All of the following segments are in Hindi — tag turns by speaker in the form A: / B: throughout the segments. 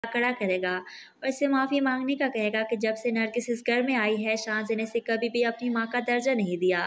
A: खड़ा करेगा और इससे माफ़ी मांगने का कहेगा कि जब से नरगिस इस घर में आई है शाहज़ ने इसे कभी भी अपनी माँ का दर्जा नहीं दिया।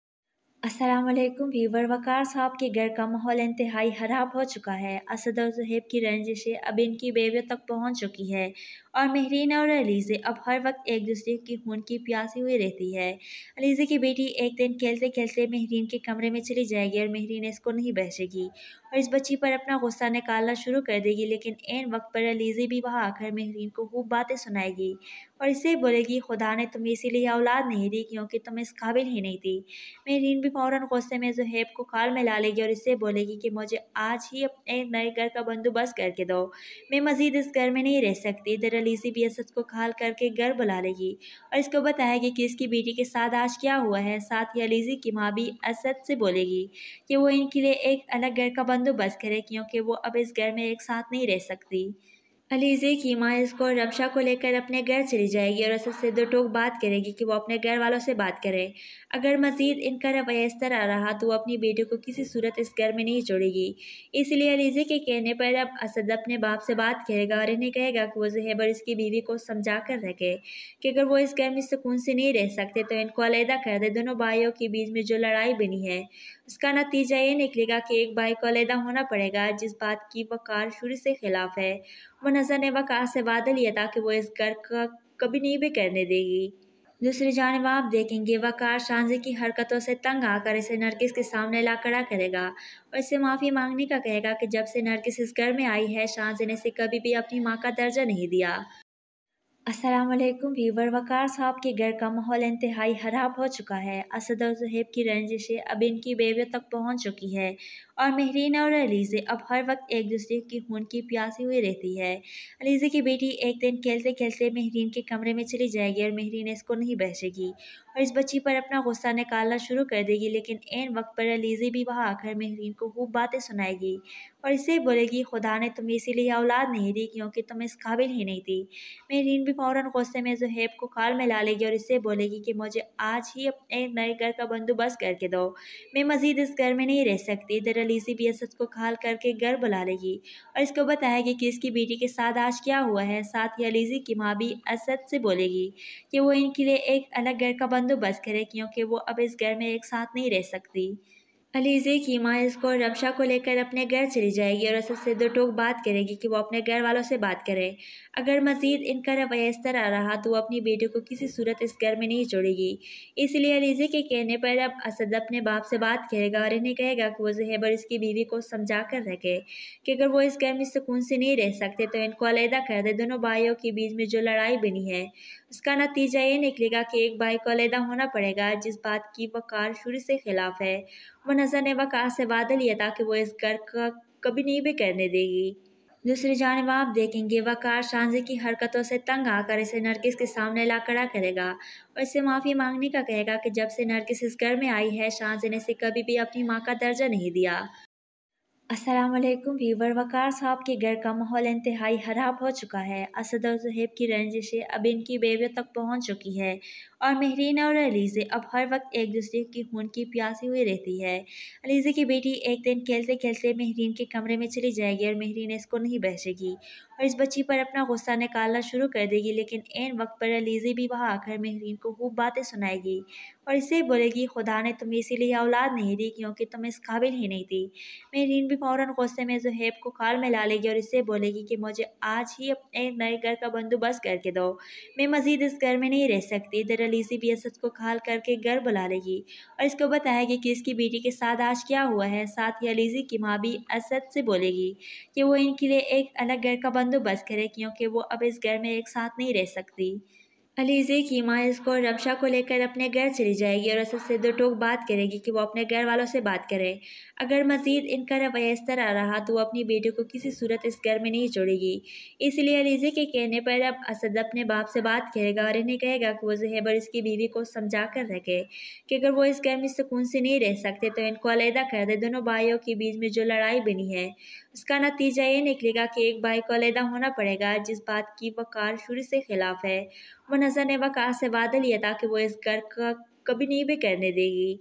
A: अस्सलामुअलैकुम व्यूवर। वकार साहब के घर का माहौल इंतहाई खराब हो चुका है। असद और ज़ुहैब की रंजिशें अब इनकी बेवियों तक पहुंच चुकी है और महरीन और अलीज़े अब हर वक्त एक दूसरे की खून की प्यासी हुई रहती है। अलीज़े की बेटी एक दिन खेलते खेलते महरीन के कमरे में चली जाएगी और महरीन इसको नहीं बख्शेगी और इस बच्ची पर अपना गुस्सा निकालना शुरू कर देगी, लेकिन ऐन वक्त पर अलीज़े भी वहाँ आकर महरीन को खूब बातें सुनाएगी और इससे बोलेगी खुदा ने तुम्हें इसीलिए औलाद नहीं दी क्योंकि तुम इस काबिल ही नहीं थी। महरीन भी फ़ौरन गुस्से में ज़ुहैब को खाल में ला लेगी और इससे बोलेगी कि मुझे आज ही अपने नए घर का बंदोबस्त करके दो, मैं मज़ीद इस घर में नहीं रह सकती। इधर अलीज़ी भी असद को खाल करके घर बुला लेगी और इसको बताएगी कि इसकी बेटी के साथ आज क्या हुआ है। साथ ही अलीज़ी की माँ भी असद से बोलेगी कि वो इनके लिए एक अलग घर का बंदोबस्त करे क्योंकि वो अब इस घर में एक साथ नहीं रह सकती। अलीज़े की माँ इसको रबशा को लेकर अपने घर चली जाएगी और असद से दो टोक बात करेगी कि वो अपने घर वालों से बात करे। अगर मज़ीद इनका रवैया इस तरह रहा तो वो अपनी बेटी को किसी सूरत इस घर में नहीं छोड़ेगी। इसलिए अलीज़े के कहने पर अब असद अपने बाप से बात करेगा और इन्हें कहेगा कि वो ज़ुहैब और इसकी बीवी को समझा कर रखे कि अगर वो इस घर में सुकून से नहीं रह सकते तो इनको अलहदा कर दे। दोनों भाइयों के बीच में जो लड़ाई बनी है उसका नतीजा ये निकलेगा कि एक भाई को अलहदा होना पड़ेगा, जिस बात की वकार शुरू से खिलाफ है। वो नज़र ने वकार से वादा लिया था कि वो इस घर का कभी नहीं भी करने देगी। दूसरी जानिब आप देखेंगे वकार शाहज़े की हरकतों से तंग आकर इसे नरगिस के सामने ला खड़ा करेगा और इससे माफ़ी मांगने का कहेगा कि जब से नरगिस इस घर में आई है शाहज़े ने इसे कभी भी अपनी माँ का दर्जा नहीं दिया। अस्सलामुअलैकुम व्यूवर। वकार साहब के घर का माहौल इंतहाई खराब हो चुका है। असद और ज़ुहैब की रंजिशें अब इनकी बेवियों तक पहुंच चुकी है और महरीन और अलीज़े अब हर वक्त एक दूसरे की खून की प्यासी हुई रहती है। अलीज़े की बेटी एक दिन खेलते खेलते महरीन के कमरे में चली जाएगी और महरीन इसको नहीं बख्शेगी और इस बच्ची पर अपना गुस्सा निकालना शुरू कर देगी, लेकिन ऐन वक्त पर अलीज़े भी वहाँ आकर महरीन को खूब बातें सुनाएगी और इससे बोलेगी खुदा ने तुम्हें इसीलिए औलाद नहीं दी क्योंकि तुम इस काबिल ही नहीं थी। महरीन भी फ़ौरन गुस्से में ज़ुहैब को खाल में ला लेगी और इससे बोलेगी कि मुझे आज ही अपने नए घर का बंदोबस्त करके दो, मैं मज़ीद इस घर में नहीं रह सकती। इधर अलीज़ी भी असद को खाल करके घर बुला लेगी और इसको बताएगी कि इसकी बेटी के साथ आज क्या हुआ है। साथ ही अलीज़ी की माँ भी असद से बोलेगी कि वो इनके लिए एक अलग घर का बंदोबस्त करे क्योंकि वो अब इस घर में एक साथ नहीं रह सकती। अलीज़े की माँ इसको रबशा को लेकर अपने घर चली जाएगी और असद से दो टोक बात करेगी कि वो अपने घर वालों से बात करे। अगर मज़ीद इनका रवैया इस तरह रहा तो वो अपनी बेटी को किसी सूरत इस घर में नहीं छोड़ेगी। इसलिए अलीज़े के कहने पर अब असद अपने बाप से बात करेगा और इन्हें कहेगा कि वो ज़ुहैब और इसकी बीवी को समझा कर रखे कि अगर वो इस घर में सुकून से नहीं रह सकते तो इनको अलहदा कर दे। दोनों भाइयों के बीच में जो लड़ाई बनी है उसका नतीजा ये निकलेगा कि एक भाई को अलहदा होना पड़ेगा, जिस बात की वकार शुरू से खिलाफ है। वो नज़र ने वकार से वादा लिया था कि वो इस घर का कभी नहीं भी करने देगी। दूसरी जानिब आप देखेंगे वकार शाहज़े की हरकतों से तंग आकर इसे नरगिस के सामने ला खड़ा करेगा और इससे माफ़ी मांगने का कहेगा कि जब से नरगिस इस घर में आई है शाहज़े ने इसे कभी भी अपनी माँ का दर्जा नहीं दिया। अस्सलामुअलैकुम व्यूवर। वकार साहब के घर का माहौल इंतहाई खराब हो चुका है। असद और ज़ुहैब की रंजिशें अब इनकी बेवियों तक पहुंच चुकी है और महरीन और अलीज़े अब हर वक्त एक दूसरे की खून की प्यासी हुई रहती है। अलीज़े की बेटी एक दिन खेलते खेलते महरीन के कमरे में चली जाएगी और महरीन इसको नहीं बख्शेगी और इस बच्ची पर अपना गुस्सा निकालना शुरू कर देगी, लेकिन ऐन वक्त पर अलीज़े भी वहाँ आकर महरीन को खूब बातें सुनाएगी और इससे बोलेगी खुदा ने तुम्हें इसीलिए औलाद नहीं दी क्योंकि तुम इस काबिल ही नहीं थी। महरीन भी फ़ौरन गुस्से में ज़ुहैब को खाल में ला लेगी और इससे बोलेगी कि मुझे आज ही अपने नए घर का बंदोबस्त करके दो, मैं मज़ीद इस घर में नहीं रह सकती। इधर अलीज़ी भी असद को खाल करके घर बुला लेगी और इसको बताएगी कि इसकी बेटी के साथ आज क्या हुआ है। साथ ही अलीज़ी की माँ भी असद से बोलेगी कि वो इनके लिए एक अलग घर का बंदोबस्त करे क्योंकि वो अब इस घर में एक साथ नहीं रह सकती। अलीज़े की माँ इसको रबशा को लेकर अपने घर चली जाएगी और असद से दो टोक बात करेगी कि वो अपने घर वालों से बात करे। अगर मज़ीद इनका रवैया इस तरह रहा तो वो अपनी बेटी को किसी सूरत इस घर में नहीं छोड़ेगी। इसलिए अलीज़े के कहने पर अब असद अपने बाप से बात करेगा और इन्हें कहेगा कि वो ज़ुहैब और इसकी बीवी को समझा कर रखे कि अगर वो इस घर में सुकून से नहीं रह सकते तो इनको अलहदा कर दे। दोनों भाइयों के बीच में जो लड़ाई बनी है उसका नतीजा ये निकलेगा कि एक भाई को अलहदा होना पड़ेगा, जिस बात की वकार शुरू से खिलाफ है। वो नज़र ने वकार से वादा लिया था कि वो इस घर का कभी नहीं भी करने देगी।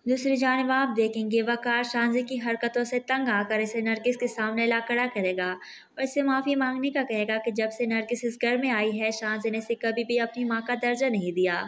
A: दूसरी जानिब आप देखेंगे वकार शांजी की हरकतों से तंग आकर इसे नरगिस के सामने ला खड़ा करेगा और इससे माफ़ी मांगने का कहेगा कि जब से नरगिस इस घर में आई है शांजी ने इसे कभी भी अपनी माँ का दर्जा नहीं दिया।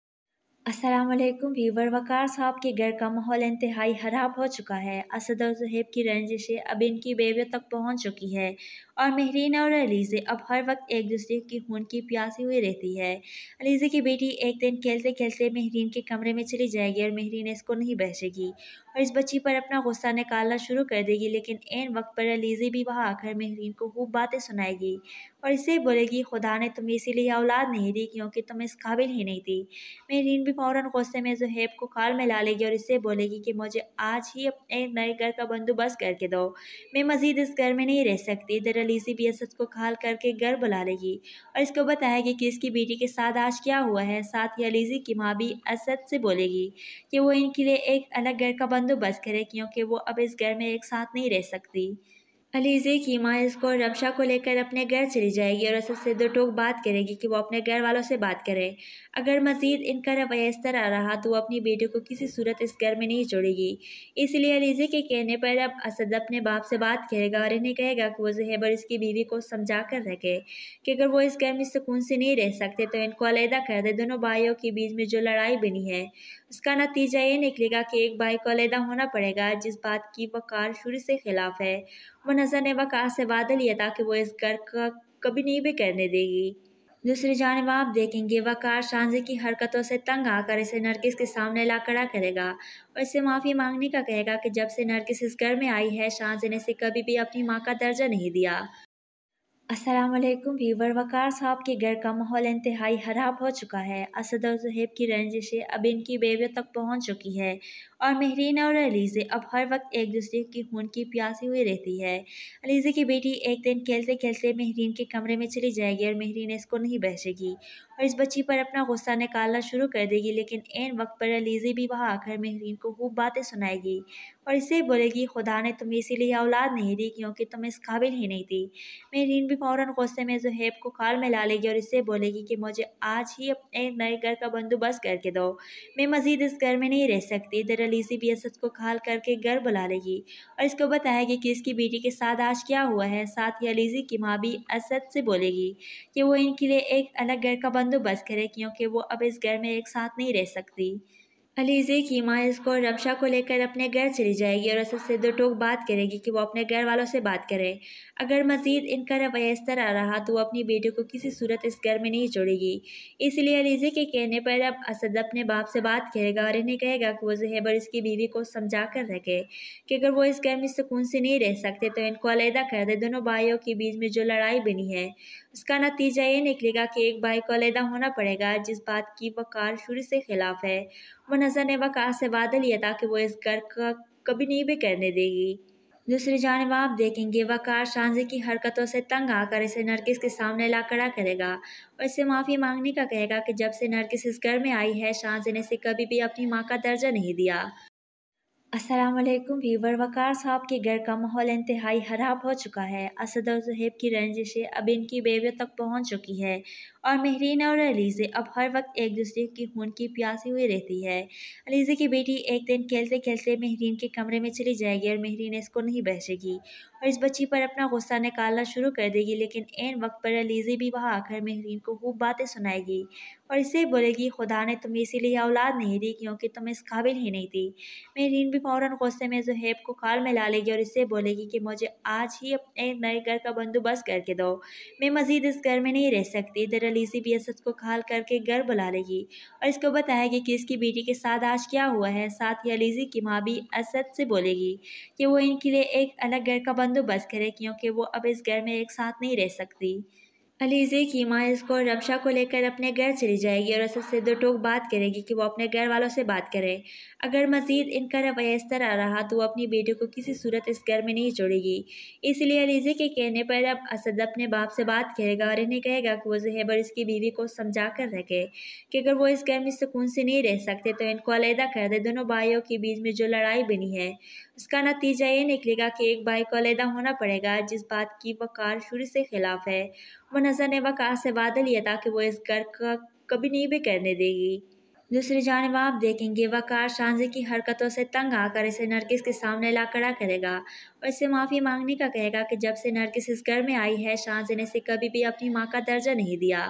A: अस्सलामुअलैकुम व्यूवर, वकार साहब के घर का माहौल इंतहाई खराब हो चुका है। असद और ज़ुहैब की रंजिशें अब इनकी बेवियों तक पहुंच चुकी है और महरीन और अलीज़े अब हर वक्त एक दूसरे की खून की प्यासी हुई रहती है। अलीज़े की बेटी एक दिन खेलते खेलते महरीन के कमरे में चली जाएगी और महरीन इसको नहीं बख्शेगी और इस बच्ची पर अपना गुस्सा निकालना शुरू कर देगी, लेकिन ऐन वक्त पर अलीज़े भी वहाँ आकर महरीन को खूब बातें सुनाएगी और इससे बोलेगी खुदा ने तुम्हें इसीलिए औलाद नहीं दी क्योंकि तुम इस काबिल ही नहीं थी। मेरीन भी फ़ौरन गुस्से में ज़ुहैब को खाल में ला लेगी और इससे बोलेगी कि मुझे आज ही अपने नए घर का बंदोबस्त करके दो, मैं मज़ीद इस घर में नहीं रह सकती। इधर अलीज़ी भी असद को खाल करके घर बुला लेगी और इसको बताएगी कि इसकी बेटी के साथ आज क्या हुआ है। साथ ही अलीज़ी की माँ भी असद से बोलेगी कि वो इनके लिए एक अलग घर का बंदोबस्त करे क्योंकि वो अब इस घर में एक साथ नहीं रह सकती। अलीज़े की माँ इसको रबशा को लेकर अपने घर चली जाएगी और असद से दो टोक बात करेगी कि वो अपने घर वालों से बात करे। अगर मज़ीद इनका रवैया इस तरह रहा तो वो अपनी बेटी को किसी सूरत इस घर में नहीं छोड़ेगी। इसलिए अलीज़े के कहने पर अब असद अपने बाप से बात करेगा और इन्हें कहेगा कि वो ज़ुहैब और इसकी बीवी को समझा कर रखे कि अगर वो इस घर में सुकून से नहीं रह सकते तो इनको अलहदा कर दे। दोनों भाइयों के बीच में जो लड़ाई बनी है उसका नतीजा ये निकलेगा कि एक भाई को अलहदा होना पड़ेगा, जिस बात की वकार शुरू से खिलाफ है। वो नज़र ने वकार से वादा लिया था कि वो इस घर का कभी नहीं भी करने देगी। दूसरी जानिब आप देखेंगे वकार शांजी की हरकतों से तंग आकर इसे नरगिस के सामने ला खड़ा करेगा और इससे माफ़ी मांगने का कहेगा कि जब से नरगिस इस घर में आई है शांजी ने इसे कभी भी अपनी माँ का दर्जा नहीं दिया। अस्सलामुअलैकुम व्यूवर, वकार साहब के घर का माहौल इंतहाई खराब हो चुका है। असद और ज़ुहैब की रंजिशें अब इनकी बेवियों तक पहुंच चुकी है और महरीन और अलीज़े अब हर वक्त एक दूसरे की खून की प्यासी हुई रहती है। अलीज़े की बेटी एक दिन खेलते खेलते महरीन के कमरे में चली जाएगी और महरीन इसको नहीं बख्शेगी और इस बच्ची पर अपना गुस्सा निकालना शुरू कर देगी, लेकिन ऐन वक्त पर अलीज़े भी वहाँ आकर महरीन को खूब बातें सुनाएगी और इससे बोलेगी खुदा ने तुम्हें इसीलिए औलाद नहीं दी क्योंकि तुम इस काबिल ही नहीं थी। मेरीन भी फ़ौरन गुस्से में ज़ुहैब को खाल में ला लेगी और इससे बोलेगी कि मुझे आज ही अपने नए घर का बंदोबस्त करके दो, मैं मज़ीद इस घर में नहीं रह सकती। इधर अलीज़ी भी असद को खाल करके घर बुला लेगी और इसको बताएगी कि इसकी बेटी के साथ आज क्या हुआ है। साथ ही अलीज़ी की माँ भी असद से बोलेगी कि वो इनके लिए एक अलग घर का बंदोबस्त करे क्योंकि वो अब इस घर में एक साथ नहीं रह सकती। अलीज़े की माँ इसको रबशा को लेकर अपने घर चली जाएगी और असद से दो टोक बात करेगी कि वो अपने घर वालों से बात करे। अगर मज़ीद इनका रवैया इस तरह रहा तो वो अपनी बेटी को किसी सूरत इस घर में नहीं छोड़ेगी। इसलिए अलीज़े के कहने पर अब असद अपने बाप से बात करेगा और इन्हें कहेगा कि वो ज़ुहैब और इसकी बीवी को समझा कर रखे कि अगर वो इस घर में सुकून से नहीं रह सकते तो इनको अलहदा कर दे। दोनों भाइयों के बीच में जो लड़ाई बनी है उसका नतीजा ये निकलेगा कि एक भाई को अलहदा होना पड़ेगा, जिस बात की वकार शुरू से खिलाफ है। वो नज़र ने वकार से वादा लिया था कि वो इस घर का कभी नहीं भी करने देगी। दूसरी जानिब आप देखेंगे वकार शांजी की हरकतों से तंग आकर इसे नरगिस के सामने ला खड़ा करेगा और इससे माफ़ी मांगने का कहेगा कि जब से नरगिस इस घर में आई है शांजी ने इसे कभी भी अपनी माँ का दर्जा नहीं दिया। अस्सलामुअलैकुम व्यूवर, वकार साहब के घर का माहौल इंतहाई खराब हो चुका है। असद और ज़ुहैब की रंजिशें अब इनकी बेवियों तक पहुंच चुकी है और महरीन और अलीज़े अब हर वक्त एक दूसरे की खून की प्यासी हुई रहती है। अलीज़े की बेटी एक दिन खेलते खेलते महरीन के कमरे में चली जाएगी और महरीन इसको नहीं बख्शेगी और इस बच्ची पर अपना गुस्सा निकालना शुरू कर देगी, लेकिन ऐन वक्त पर अलीज़े भी वहाँ आकर महरीन को खूब बातें सुनाएगी और इससे बोलेगी खुदा ने तुम्हें इसीलिए औलाद नहीं दी क्योंकि तुम इस काबिल ही नहीं थी। मेरीन भी फ़ौरन गुस्से में ज़ुहैब को खाल में ला लेगी और इससे बोलेगी कि मुझे आज ही अपने नए घर का बंदोबस्त करके दो, मैं मज़ीद इस घर में नहीं रह सकती। इधर अलीज़ी भी असद को खाल करके घर बुला लेगी और इसको बताएगी कि इसकी बेटी के साथ आज क्या हुआ है। साथ ही अलीज़ी की माँ भी असद से बोलेगी कि वो इनके लिए एक अलग घर का बंदोबस्त करे क्योंकि वो अब इस घर में एक साथ नहीं रह सकती। अलीज़े की माँ इसको रबशा को लेकर अपने घर चली जाएगी और असद से दो टोक बात करेगी कि वो अपने घर वालों से बात करे। अगर मज़ीद इनका रवैया इस तरह रहा तो वो अपनी बेटी को किसी सूरत इस घर में नहीं छोड़ेगी। इसलिए अलीज़े के कहने पर अब असद अपने बाप से बात करेगा और इन्हें कहेगा कि वो ज़ुहैब और इसकी बीवी को समझा कर रखे कि अगर वो इस घर में सुकून से नहीं रह सकते तो इनको अलहदा कर दे। दोनों भाइयों के बीच में जो लड़ाई बनी है उसका नतीजा ये निकलेगा कि एक भाई को अलहदा होना पड़ेगा, जिस बात की वकार शुरू से खिलाफ है। वो नज़र ने वकार से वादा लिया था कि वो इस घर का कभी नहीं भी करने देगी। दूसरी जानिब आप देखेंगे वकार शांजी की हरकतों से तंग आकर इसे नरगिस के सामने ला खड़ा करेगा और इससे माफ़ी मांगने का कहेगा कि जब से नरगिस इस घर में आई है शांजी ने इसे कभी भी अपनी माँ का दर्जा नहीं दिया।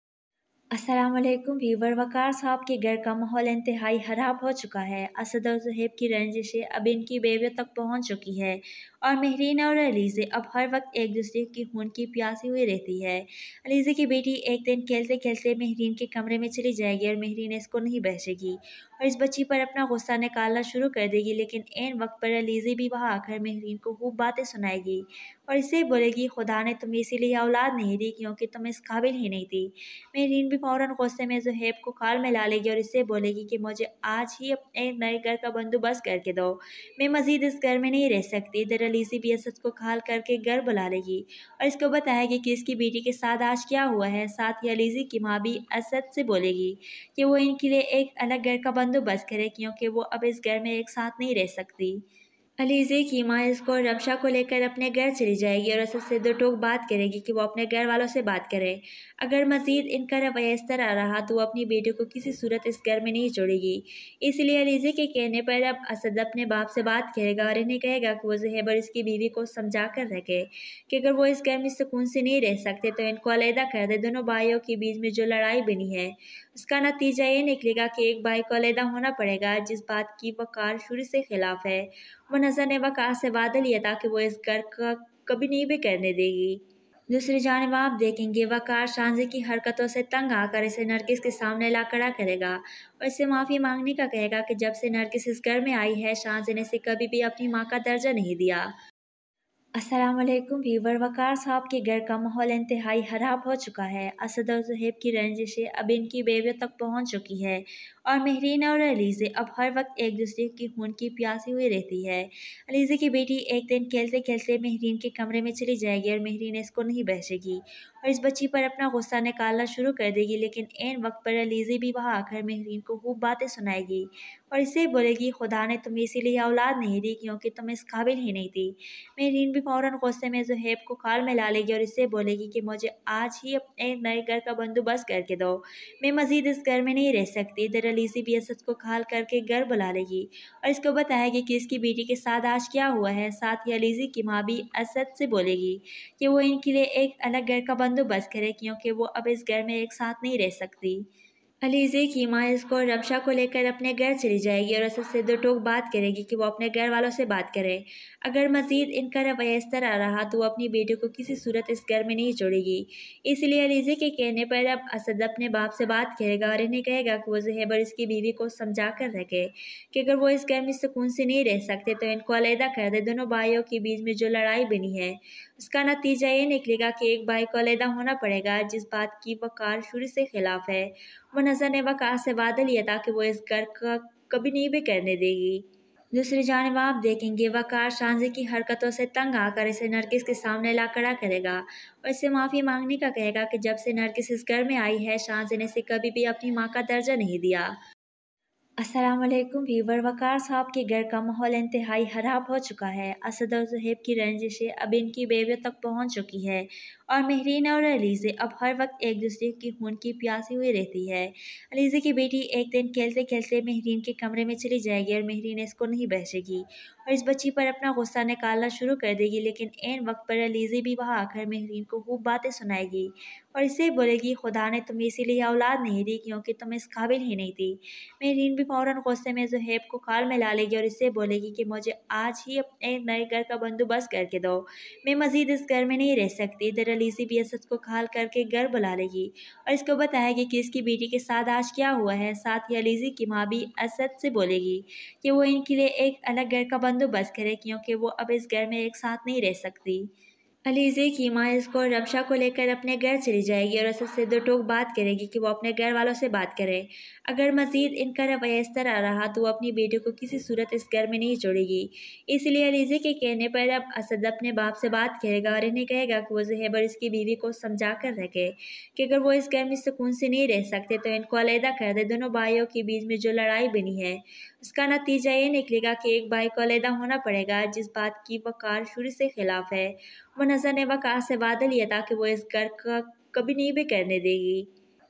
A: अस्सलामुअलैकुम व्यूवर, वकार साहब के घर का माहौल इंतहाई खराब हो चुका है। असद और ज़ुहैब की रंजिशें अब इनकी बेवियों तक पहुंच चुकी है और महरीन और अलीज़े अब हर वक्त एक दूसरे की खून की प्यासी हुई रहती है। अलीज़े की बेटी एक दिन खेलते खेलते महरीन के कमरे में चली जाएगी और महरीन इसको नहीं बख्शेगी और इस बच्ची पर अपना गुस्सा निकालना शुरू कर देगी, लेकिन ऐन वक्त पर अलीज़े भी वहाँ आकर महरीन को खूब बातें सुनाएगी और इससे बोलेगी खुदा ने तुम्हें इसीलिए औलाद नहीं दी क्योंकि तुम इस काबिल ही नहीं थी। मेरीन भी फ़ौरन गुस्से में ज़ुहैब को खाल में ला लेगी और इससे बोलेगी कि मुझे आज ही अपने नए घर का बंदोबस्त करके दो, मैं मज़ीद इस घर में नहीं रह सकती। इधर अलीज़ी भी असद को खाल करके घर बुला लेगी और इसको बताएगी कि इसकी बेटी के साथ आज क्या हुआ है। साथ ही अलीज़ी की माँ भी असद से बोलेगी कि वो इनके लिए एक अलग घर का बंदोबस्त करे क्योंकि वो अब इस घर में एक साथ नहीं रह सकती। अलीज़े की माँ इसको रमशा को लेकर अपने घर चली जाएगी और असद से दो टोक बात करेगी कि वो अपने घर वालों से बात करे। अगर मज़ीद इनका रवैया इस तरह रहा तो वो अपनी बेटी को किसी सूरत इस घर में नहीं छोड़ेगी। इसलिए अलीज़े के कहने पर अब असद अपने बाप से बात करेगा और इन्हें कहेगा कि वो ज़ुहैब और इसकी बीवी को समझा कर रखे कि अगर वो इस घर में सुकून से नहीं रह सकते तो इनको अलहदा कर दे। दोनों भाइयों के बीच में जो लड़ाई बनी है उसका नतीजा ये निकलेगा कि एक भाई को अलहदा होना पड़ेगा, जिस बात की वकार शुरू से खिलाफ है। वो नज़र ने वकार से वादा लिया था कि वो इस घर का कभी नहीं भी करने देगी। दूसरी जानिब आप देखेंगे वकार शांजी की हरकतों से तंग आकर इसे नरगिस के सामने ला खड़ा करेगा और इससे माफ़ी मांगने का कहेगा कि जब से नरगिस इस घर में आई है शांजी ने इसे कभी भी अपनी माँ का दर्जा नहीं दिया। अस्सलामुअलैकुम व्यूवर, वकार साहब के घर का माहौल इंतहाई खराब हो चुका है। असद और ज़ुहैब की रंजिशें अब इनकी बेवियों तक पहुंच चुकी है और महरीन और अलीज़े अब हर वक्त एक दूसरे की खून की प्यासी हुई रहती है। अलीज़े की बेटी एक दिन खेलते खेलते महरीन के कमरे में चली जाएगी और महरीन इसको नहीं बख्शेगी और इस बच्ची पर अपना गुस्सा निकालना शुरू कर देगी, लेकिन ऐन वक्त पर अलीज़े भी वहाँ आकर महरीन को खूब बातें सुनाएगी और इससे बोलेगी खुदा ने तुम्हें इसीलिए औलाद नहीं दी क्योंकि तुम इस काबिल ही नहीं थी। मेरीन भी फ़ौरन गुस्से में ज़ुहैब को खाल में ला लेगी और इससे बोलेगी कि मुझे आज ही अपने नए घर का बंदोबस्त करके दो, मैं मज़ीद इस घर में नहीं रह सकती। इधर अलीज़ी भी असद को खाल करके घर बुला लेगी और इसको बताएगी कि इसकी बेटी के साथ आज क्या हुआ है। साथ ही अलीज़ी की माँ भी असद से बोलेगी कि वो इनके लिए एक अलग घर का बंदोबस्त करे क्योंकि वो अब इस घर में एक साथ नहीं रह सकती। अलीज़े की माँ इसको रमशा को लेकर अपने घर चली जाएगी और असद से दो टोक बात करेगी कि वो अपने घर वालों से बात करे। अगर मज़ीद इनका रवैया इस तरह रहा तो वो अपनी बेटी को किसी सूरत इस घर में नहीं छोड़ेगी। इसलिए अलीज़े के कहने पर अब असद अपने बाप से बात करेगा और इन्हें कहेगा कि वो ज़ुहैब और इसकी बीवी को समझा कर रखे कि अगर वो इस घर में सुकून से नहीं रह सकते तो इनको अलहदा कर दे। दोनों भाइयों के बीच में जो लड़ाई बनी है उसका नतीजा ये निकलेगा कि एक भाई को अलहदा होना पड़ेगा, जिस बात की वकार शुरू से खिलाफ है। वो नज़र ने वकार से वादा लिया था कि वो इस घर का कभी नहीं भी करने देगी। दूसरी जानिब आप देखेंगे वकार शांजी की हरकतों से तंग आकर इसे नरगिस के सामने ला खड़ा करेगा और इससे माफ़ी मांगने का कहेगा कि जब से नरगिस इस घर में आई है शांजी ने इसे कभी भी अपनी माँ का दर्जा नहीं दिया। अस्सलामुअलैकुम व्यूवर, वकार साहब के घर का माहौल इंतहाई खराब हो चुका है। असद और ज़ुहैब की रंजिशें अब इनकी बेवियों तक पहुंच चुकी है और महरीन और अलीज़े अब हर वक्त एक दूसरे की खून की प्यासी हुई रहती है। अलीज़े की बेटी एक दिन खेलते खेलते महरीन के कमरे में चली जाएगी और महरीन इसको नहीं बख्शेगी और इस बच्ची पर अपना गुस्सा निकालना शुरू कर देगी, लेकिन ऐन वक्त पर अलीज़े भी वहाँ आकर महरीन को खूब बातें सुनाएगी और इससे बोलेगी खुदा ने तुम्हें इसीलिए औलाद नहीं दी क्योंकि तुम इस काबिल ही नहीं थी। मेरीन भी फ़ौरन गुस्से में ज़ुहैब को खाल में ला लेगी और इससे बोलेगी कि मुझे आज ही अपने नए घर का बंदोबस्त करके दो, मैं मज़ीद इस घर में नहीं रह सकती। इधर अलीज़ी भी असद को खाल करके घर बुला लेगी और इसको बताएगी कि इसकी बेटी के साथ आज क्या हुआ है। साथ ही अलीज़ी की माँ भी असद से बोलेगी कि वो इनके लिए एक अलग घर का बंदोबस्त करे क्योंकि वो अब इस घर में एक साथ नहीं रह सकती। अलीज़े की माँ इसको रमशा को लेकर अपने घर चली जाएगी और असद से दो टोक बात करेगी कि वो अपने घर वालों से बात करे। अगर मज़ीद इनका रवैया इस तरह रहा तो वो अपनी बेटी को किसी सूरत इस घर में नहीं छोड़ेगी। इसलिए अलीज़े के कहने पर अब असद अपने बाप से बात करेगा और इन्हें कहेगा कि वो ज़ुहैब और इसकी बीवी को समझा कर रखे कि अगर वो इस घर में सुकून से नहीं रह सकते तो इनको अलहदा कर दे। दोनों भाइयों के बीच में जो लड़ाई बनी है उसका नतीजा ये निकलेगा कि एक भाई को अलहदा होना पड़ेगा, जिस बात की वकार शुरू से खिलाफ है। वो नज़र ने वकार से वादा लिया था कि वो इस घर का कभी नहीं भी करने देगी।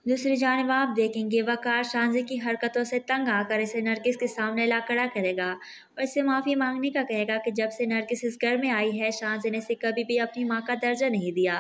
A: दूसरी जानिब आप देखेंगे वकार शांजी की हरकतों से तंग आकर इसे नरगिस के सामने ला खड़ा करेगा और इससे माफ़ी मांगने का कहेगा कि जब से नरगिस इस घर में आई है शांजी ने इसे कभी भी अपनी माँ का दर्जा नहीं दिया।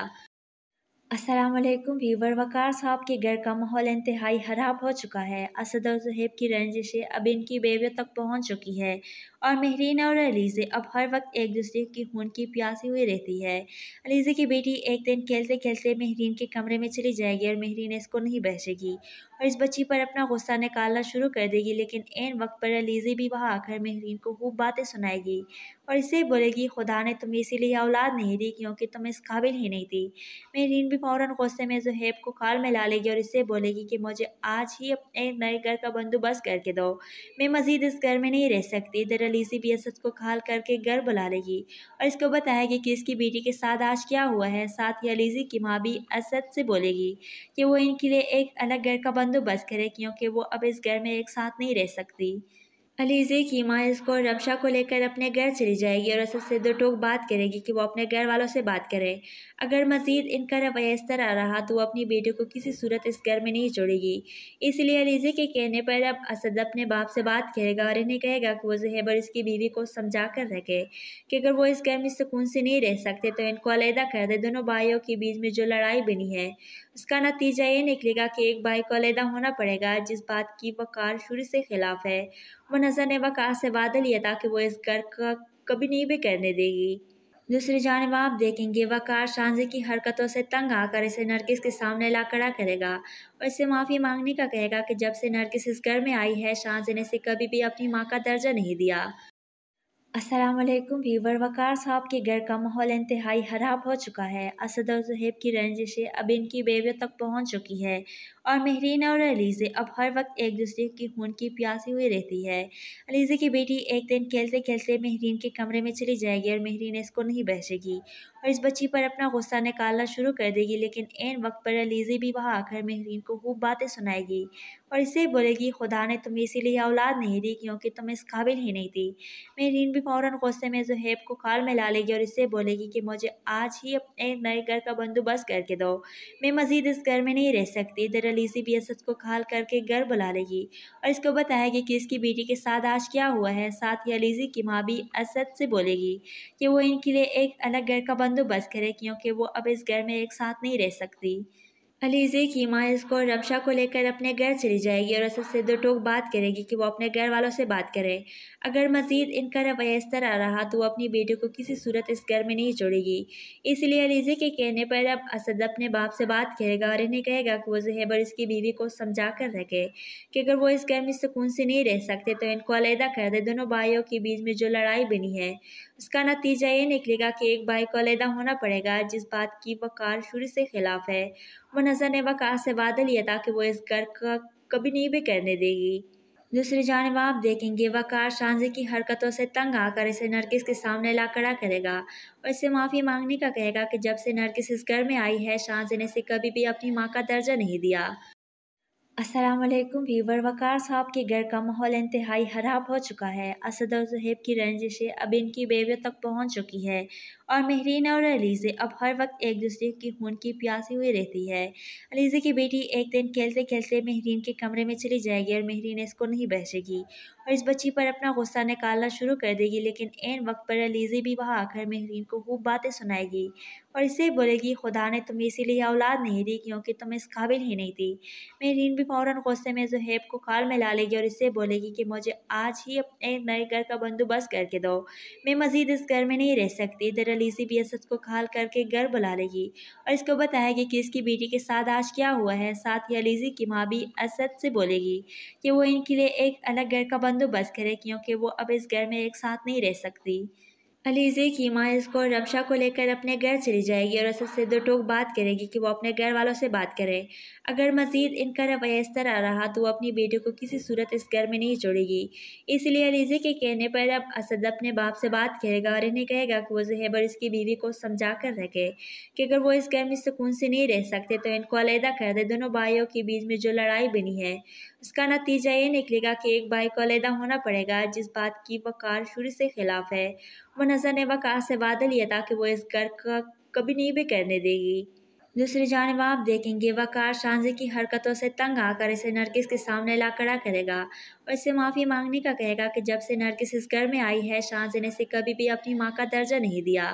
A: अस्सलामुअलैकुम व्यूवर, वकार साहब के घर का माहौल इंतहाई खराब हो चुका है। असद और ज़ुहैब की रंजिशें अब इनकी बेवियों तक पहुंच चुकी है और महरीन और अलीज़े अब हर वक्त एक दूसरे की खून की प्यासी हुई रहती है। अलीज़े की बेटी एक दिन खेलते खेलते महरीन के कमरे में चली जाएगी और महरीन इसको नहीं बख्शेगी और इस बच्ची पर अपना गुस्सा निकालना शुरू कर देगी, लेकिन ऐन वक्त पर अलीज़े भी वहाँ आकर महरीन को खूब बातें सुनाएगी और इससे बोलेगी खुदा ने तुम्हें इसीलिए औलाद नहीं दी क्योंकि तुम इस काबिल ही नहीं थी। मेरीन भी फ़ौरन गुस्से में ज़ुहैब को खाल में ला लेगी और इससे बोलेगी कि मुझे आज ही अपने नए घर का बंदोबस्त करके दो, मैं मज़ीद इस घर में नहीं रह सकती। इधर अलीज़ी भी असद को खाल करके घर बुला लेगी और इसको बताएगी कि इसकी बेटी के साथ आज क्या हुआ है। साथ ही अलीज़ी की माँ भी असद से बोलेगी कि वो इनके लिए एक अलग घर का बंदोबस्त करे क्योंकि वो अब इस घर में एक साथ नहीं रह सकती। अलीज़े की माँ इसको रमशा को लेकर अपने घर चली जाएगी और असद से दो टोक बात करेगी कि वो अपने घर वालों से बात करे। अगर मज़ीद इनका रवैया इस तरह रहा तो वो अपनी बेटी को किसी सूरत इस घर में नहीं छोड़ेगी। इसलिए अलीज़े के कहने पर अब असद अपने बाप से बात करेगा और इन्हें कहेगा कि वो ज़ुहैब और इसकी बीवी को समझा कर रखे कि अगर वो इस घर में सुकून से नहीं रह सकते तो इनको अलहदा कर दे। दोनों भाइयों के बीच में जो लड़ाई बनी है उसका नतीजा ये निकलेगा कि एक भाई को अलहदा होना पड़ेगा, जिस बात की वकार शुरू से खिलाफ है। वो नज़र ने वकार से वादा लिया था कि वो इस घर का कभी नहीं भी करने देगी। दूसरी जानिब आप देखेंगे वकार शांजी की हरकतों से तंग आकर इसे नरगिस के सामने ला खड़ा करेगा और इससे माफ़ी मांगने का कहेगा कि जब से नरगिस इस घर में आई है शांजी ने इसे कभी भी अपनी माँ का दर्जा नहीं दिया। अस्सलामुअलैकुम व्यूवर, वकार साहब के घर का माहौल इंतहाई खराब हो चुका है। असद और ज़ुहैब की रंजिशें अब इनकी बेवियों तक पहुंच चुकी है और महरीन और अलीज़े अब हर वक्त एक दूसरे की खून की प्यासी हुई रहती है। अलीज़े की बेटी एक दिन खेलते खेलते महरीन के कमरे में चली जाएगी और महरीन इसको नहीं बख्शेगी और इस बच्ची पर अपना गुस्सा निकालना शुरू कर देगी, लेकिन ऐन वक्त पर अलीज़े भी वहाँ आकर महरीन को खूब बातें सुनाएगी और इससे बोलेगी खुदा ने तुम्हें इसीलिए औलाद नहीं दी क्योंकि तुम इस काबिल ही नहीं थी। मेरीन भी फ़ौरन गुस्से में ज़ुहैब को खाल में ला लेगी और इससे बोलेगी कि मुझे आज ही अपने नए घर का बंदोबस्त करके दो, मैं मज़ीद इस घर में नहीं रह सकती। इधर अलीज़ी भी असद को खाल करके घर बुला लेगी और इसको बताएगी कि इसकी बेटी के साथ आज क्या हुआ है। साथ ही अलीज़ी की माँ भी असद से बोलेगी कि वो इनके लिए एक अलग घर का बंदोबस्त करे क्योंकि वो अब इस घर में एक साथ नहीं रह सकती। अलीज़े की माँ इसको रमशा को लेकर अपने घर चली जाएगी और असद से दो टोक बात करेगी कि वो अपने घर वालों से बात करे। अगर मज़ीद इनका रवैया इस तरह रहा तो वो अपनी बेटी को किसी सूरत इस घर में नहीं छोड़ेगी। इसलिए अलीज़े के कहने पर अब असद अपने बाप से बात करेगा और इन्हें कहेगा कि वो ज़ुहैब और इसकी बीवी को समझा कर रखे कि अगर वो इस घर में सुकून से नहीं रह सकते तो इनको अलहदा कर दे। दोनों भाइयों के बीच में जो लड़ाई बनी है उसका नतीजा ये निकलेगा कि एक भाई को अलहदा होना पड़ेगा, जिस बात की वकार शुरू से खिलाफ है। वो नज़र ने वकार से वादा लिया था कि वो इस घर का कभी नहीं भी करने देगी। दूसरी जानिब आप देखेंगे वकार शांजी की हरकतों से तंग आकर इसे नरगिस के सामने ला खड़ा करेगा और इससे माफ़ी मांगने का कहेगा कि जब से नरगिस इस घर में आई है शांजी ने इसे कभी भी अपनी माँ का दर्जा नहीं दिया। अस्सलामुअलैकुम व्यूवर, वकार साहब के घर का माहौल इंतहाई खराब हो चुका है। असद और ज़ुहैब की रंजिशें अब इनकी बेवियों तक पहुंच चुकी है और महरीन और अलीज़े अब हर वक्त एक दूसरे की खून की प्यासी हुई रहती है। अलीज़े की बेटी एक दिन खेलते खेलते महरीन के कमरे में चली जाएगी और महरीन इसको नहीं बख्शेगी और इस बच्ची पर अपना गुस्सा निकालना शुरू कर देगी, लेकिन ऐन वक्त पर अलीज़े भी वहाँ आकर महरीन को खूब बातें सुनाएगी और इससे बोलेगी खुदा ने तुम्हें इसीलिए औलाद नहीं दी क्योंकि तुम इस काबिल ही नहीं थी। मेरीन भी फ़ौरन गुस्से में ज़ुहैब को खाल में ला लेगी और इससे बोलेगी कि मुझे आज ही अपने नए घर का बंदोबस्त करके दो, मैं मज़ीद इस घर में नहीं रह सकती। इधर अलीज़ी भी असद को खाल करके घर बुला लेगी और इसको बताएगी कि इसकी बेटी के साथ आज क्या हुआ है। साथ ही अलीज़ी की माँ भी असद से बोलेगी कि वो इनके लिए एक अलग घर का बंदोबस्त करे क्योंकि वो अब इस घर में एक साथ नहीं रह सकती। अलीज़े की माँ इसको रमशा को लेकर अपने घर चली जाएगी और असद से दो टोक बात करेगी कि वो अपने घर वालों से बात करे। अगर मज़ीद इनका रवैया इस तरह रहा तो वो अपनी बेटी को किसी सूरत इस घर में नहीं छोड़ेगी। इसलिए अलीज़े के कहने पर अब असद अपने बाप से बात करेगा और इन्हें कहेगा कि वो ज़ुहैब और इसकी बीवी को समझा कर रखे कि अगर वो इस घर में सुकून से नहीं रह सकते तो इनको अलहदा कर दे। दोनों भाइयों के बीच में जो लड़ाई बनी है उसका नतीजा ये निकलेगा कि एक भाई को अलहदा होना पड़ेगा, जिस बात की वकार शुरू से खिलाफ है। वो नज़र ने वकार से वादा लिया था कि वो इस घर का कभी नहीं भी करने देगी। दूसरी जानिब आप देखेंगे वकार शांजी की हरकतों से तंग आकर इसे नरगिस के सामने ला खड़ा करेगा और इससे माफ़ी मांगने का कहेगा कि जब से नरगिस इस घर में आई है शांजी ने इसे कभी भी अपनी माँ का दर्जा नहीं दिया।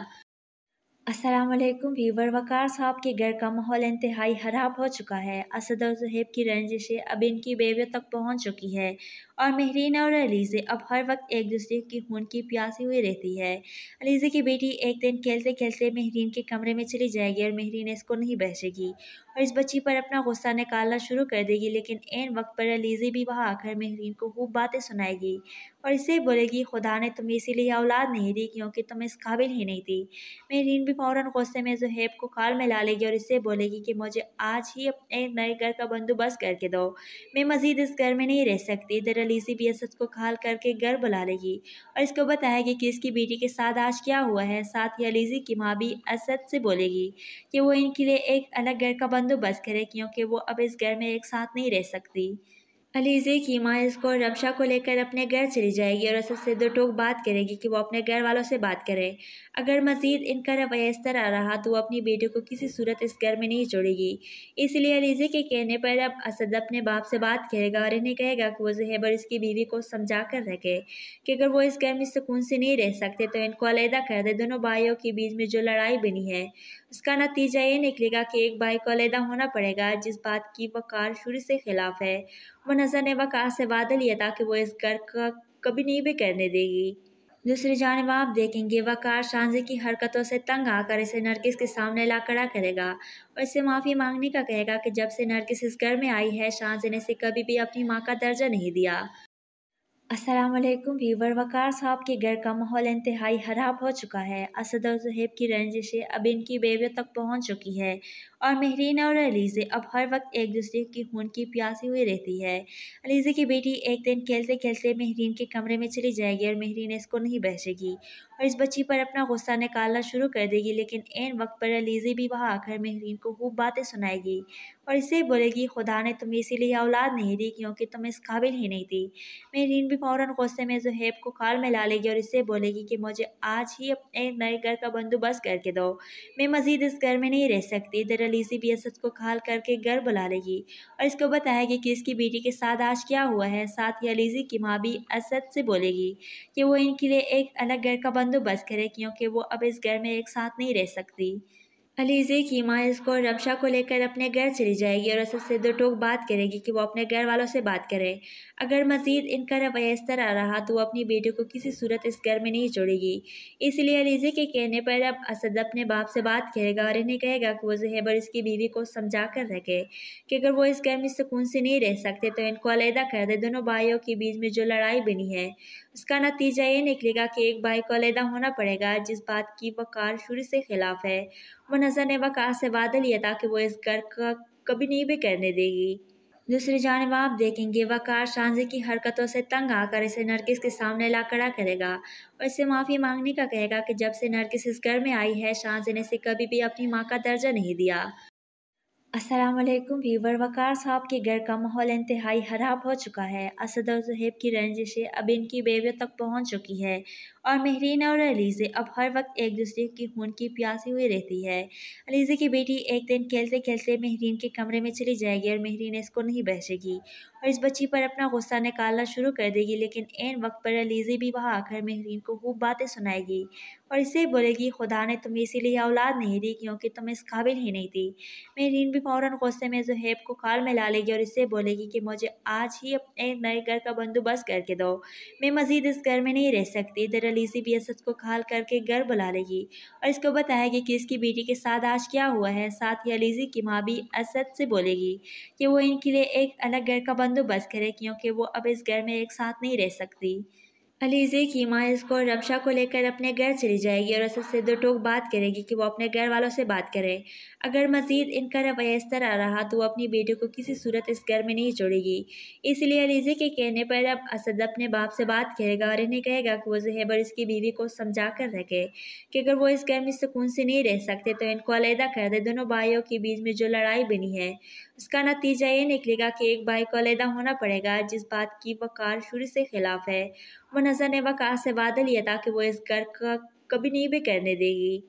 A: अस्सलामुअलैकुम व्यूवर, वकार साहब के घर का माहौल इंतहाई खराब हो चुका है। असद और ज़ुहैब की रंजिशें अब इनकी बेवियों तक पहुंच चुकी है और महरीन और अलीज़े अब हर वक्त एक दूसरे की खून की प्यासी हुई रहती है। अलीज़े की बेटी एक दिन खेलते खेलते महरीन के कमरे में चली जाएगी और महरीन इसको नहीं बख्शेगी और इस बच्ची पर अपना गुस्सा निकालना शुरू कर देगी, लेकिन ऐन वक्त पर अलीज़े भी वहाँ आकर महरीन को खूब बातें सुनाएगी और इससे बोलेगी खुदा ने तुम्हें इसीलिए औलाद नहीं दी क्योंकि तुम इस काबिल ही नहीं थी। मेरीन भी फ़ौरन गुस्से में ज़ुहैब को खाल में ला लेगी और इससे बोलेगी कि मुझे आज ही अपने नए घर का बंदोबस्त करके दो, मैं मज़ीद इस घर में नहीं रह सकती। इधर अलीज़ी भी असद को खाल करके घर बुला लेगी और इसको बताएगी कि इसकी बेटी के साथ आज क्या हुआ है। साथ ही अलीज़ी की माँ भी असद से बोलेगी कि वो इनके लिए एक अलग घर का बंदोबस्त करे क्योंकि वो अब इस घर में एक साथ नहीं रह सकती। अलीज़े की माँ इसको रबशा को लेकर अपने घर चली जाएगी और असद से दो टोक बात करेगी कि वो अपने घर वालों से बात करे। अगर मज़ीद इनका रवैया इस तरह रहा तो वो अपनी बेटी को किसी सूरत इस घर में नहीं छोड़ेगी। इसलिए अलीज़े के कहने पर अब असद अपने बाप से बात करेगा और इन्हें कहेगा कि वो ज़ुहैब और इसकी बीवी को समझा कर रखे कि अगर वो इस घर में सुकून से नहीं रह सकते तो इनको अलहदा कर दे। दोनों भाइयों के बीच में जो लड़ाई बनी है उसका नतीजा ये निकलेगा कि एक भाई को अलहदा होना पड़ेगा, जिस बात की वकार शुरू से खिलाफ है। वो नज़र ने वकार से वादा लिया था कि वो इस घर का कभी नहीं भी करने देगी। दूसरी जानिब आप देखेंगे वकार शांजी की हरकतों से तंग आकर इसे नरगिस के सामने ला खड़ा करेगा और इससे माफ़ी मांगने का कहेगा कि जब से नरगिस इस घर में आई है शांजी ने इसे कभी भी अपनी माँ का दर्जा नहीं दिया। अस्सलामुअलैकुम व्यूवर, वकार साहब के घर का माहौल इंतहाई खराब हो चुका है। असद और ज़ुहैब की रंजिशें अब इनकी बेवियों तक पहुंच चुकी है और महरीन और अलीज़े अब हर वक्त एक दूसरे की खून की प्यासी हुई रहती है। अलीज़े की बेटी एक दिन खेलते खेलते महरीन के कमरे में चली जाएगी और महरीन इसको नहीं बख्शेगी और इस बच्ची पर अपना गुस्सा निकालना शुरू कर देगी, लेकिन ऐन वक्त पर अलीज़े भी वहाँ आकर महरीन को खूब बातें सुनाएगी और इससे बोलेगी खुदा ने तुम्हें इसीलिए औलाद नहीं दी क्योंकि तुम इस काबिल ही नहीं थी। मेरीन भी फ़ौरन गुस्से में ज़ुहैब को खाल में ला लेगी और इससे बोलेगी कि मुझे आज ही अपने नए घर का बंदोबस्त करके दो, मैं मज़ीद इस घर में नहीं रह सकती। इधर अलीज़ी भी असद को खाल करके घर बुला लेगी और इसको बताएगी कि इसकी बेटी के साथ आज क्या हुआ है। साथ ही अलीज़ी की माँ भी असद से बोलेगी कि वो इनके लिए एक अलग घर का बंदोबस्त करे क्योंकि वो अब इस घर में एक साथ नहीं रह सकती। अलीज़े की माँ इसको रबशा को लेकर अपने घर चली जाएगी और असद से दो टोक बात करेगी कि वो अपने घर वालों से बात करे। अगर मज़ीद इनका रवैया इस तरह रहा तो वो अपनी बेटी को किसी सूरत इस घर में नहीं छोड़ेगी। इसलिए अलीज़े के कहने पर अब असद अपने बाप से बात करेगा और इन्हें कहेगा कि वो ज़ुहैब और इसकी बीवी को समझा कर रखे कि अगर वो इस घर में सुकून से नहीं रह सकते तो इनको अलहदा कर दे। दोनों भाइयों के बीच में जो लड़ाई बनी है उसका नतीजा ये निकलेगा कि एक भाई को अलहदा होना पड़ेगा, जिस बात की वकार शुरू से खिलाफ है। वो नज़र ने वकार से वादा लिया था कि वो इस घर का कभी नहीं भी करने देगी। दूसरी जानिब आप देखेंगे वकार शांजी की हरकतों से तंग आकर इसे नरगिस के सामने ला खड़ा करेगा और इससे माफ़ी मांगने का कहेगा कि जब से नरगिस इस घर में आई है शांजी ने इसे कभी भी अपनी माँ का दर्जा नहीं दिया। अस्सलामुअलैकुम व्यूवर, वकार साहब के घर का माहौल इंतहाई खराब हो चुका है। असद और ज़ुहैब की रंजिशें अब इनकी बेवियों तक पहुंच चुकी है और महरीन और अलीज़े अब हर वक्त एक दूसरे की खून की प्यासी हुई रहती है। अलीज़े की बेटी एक दिन खेलते खेलते महरीन के कमरे में चली जाएगी और महरीन इसको नहीं बख्शेगी और इस बच्ची पर अपना गुस्सा निकालना शुरू कर देगी, लेकिन ऐन वक्त पर अलीज़े भी वहाँ आकर महरीन को खूब बातें सुनाएगी और इससे बोलेगी खुदा ने तुम्हें इसीलिए औलाद नहीं दी क्योंकि तुम इस काबिल ही नहीं थी। मेरीन भी फ़ौरन गुस्से में ज़ुहैब को खाल में ला लेगी और इससे बोलेगी कि मुझे आज ही अपने नए घर का बंदोबस्त करके दो, मैं मज़ीद इस घर में नहीं रह सकती। इधर अलीज़ी भी असद को खाल करके घर बुला लेगी और इसको बताएगी कि इसकी बेटी के साथ आज क्या हुआ है। साथ ही अलीज़ी की माँ भी असद से बोलेगी कि वो इनके लिए एक अलग घर का बंदोबस्त करे क्योंकि वो अब इस घर में एक साथ नहीं रह सकती। अलीज़े की माँ इसको रबशा को लेकर अपने घर चली जाएगी और असद से दो टोक बात करेगी कि वो अपने घर वालों से बात करे। अगर मज़ीद इनका रवैया इस तरह रहा तो वो अपनी बेटी को किसी सूरत इस घर में नहीं छोड़ेगी। इसलिए अलीज़े के कहने पर अब असद अपने बाप से बात करेगा और इन्हें कहेगा कि वो ज़ुहैब और इसकी बीवी को समझा कर रखे कि अगर वो इस घर में सुकून से नहीं रह सकते तो इनको अलहदा कर दे। दोनों भाइयों के बीच में जो लड़ाई बनी है उसका नतीजा ये निकलेगा कि एक भाई को अलहदा होना पड़ेगा, जिस बात की वकार शुरू से खिलाफ है। वो नज़र ने वकार से वादा लिया था कि वो इस घर का कभी नहीं भी करने देगी।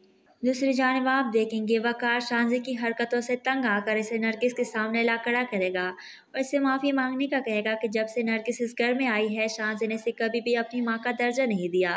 A: दूसरी जानिब आप देखेंगे वकार शांजी की हरकतों से तंग आकर इसे नरगिस के सामने ला खड़ा करेगा और इससे माफ़ी मांगने का कहेगा कि जब से नरगिस इस घर में आई है शांजी ने इसे कभी भी अपनी माँ का दर्जा नहीं दिया।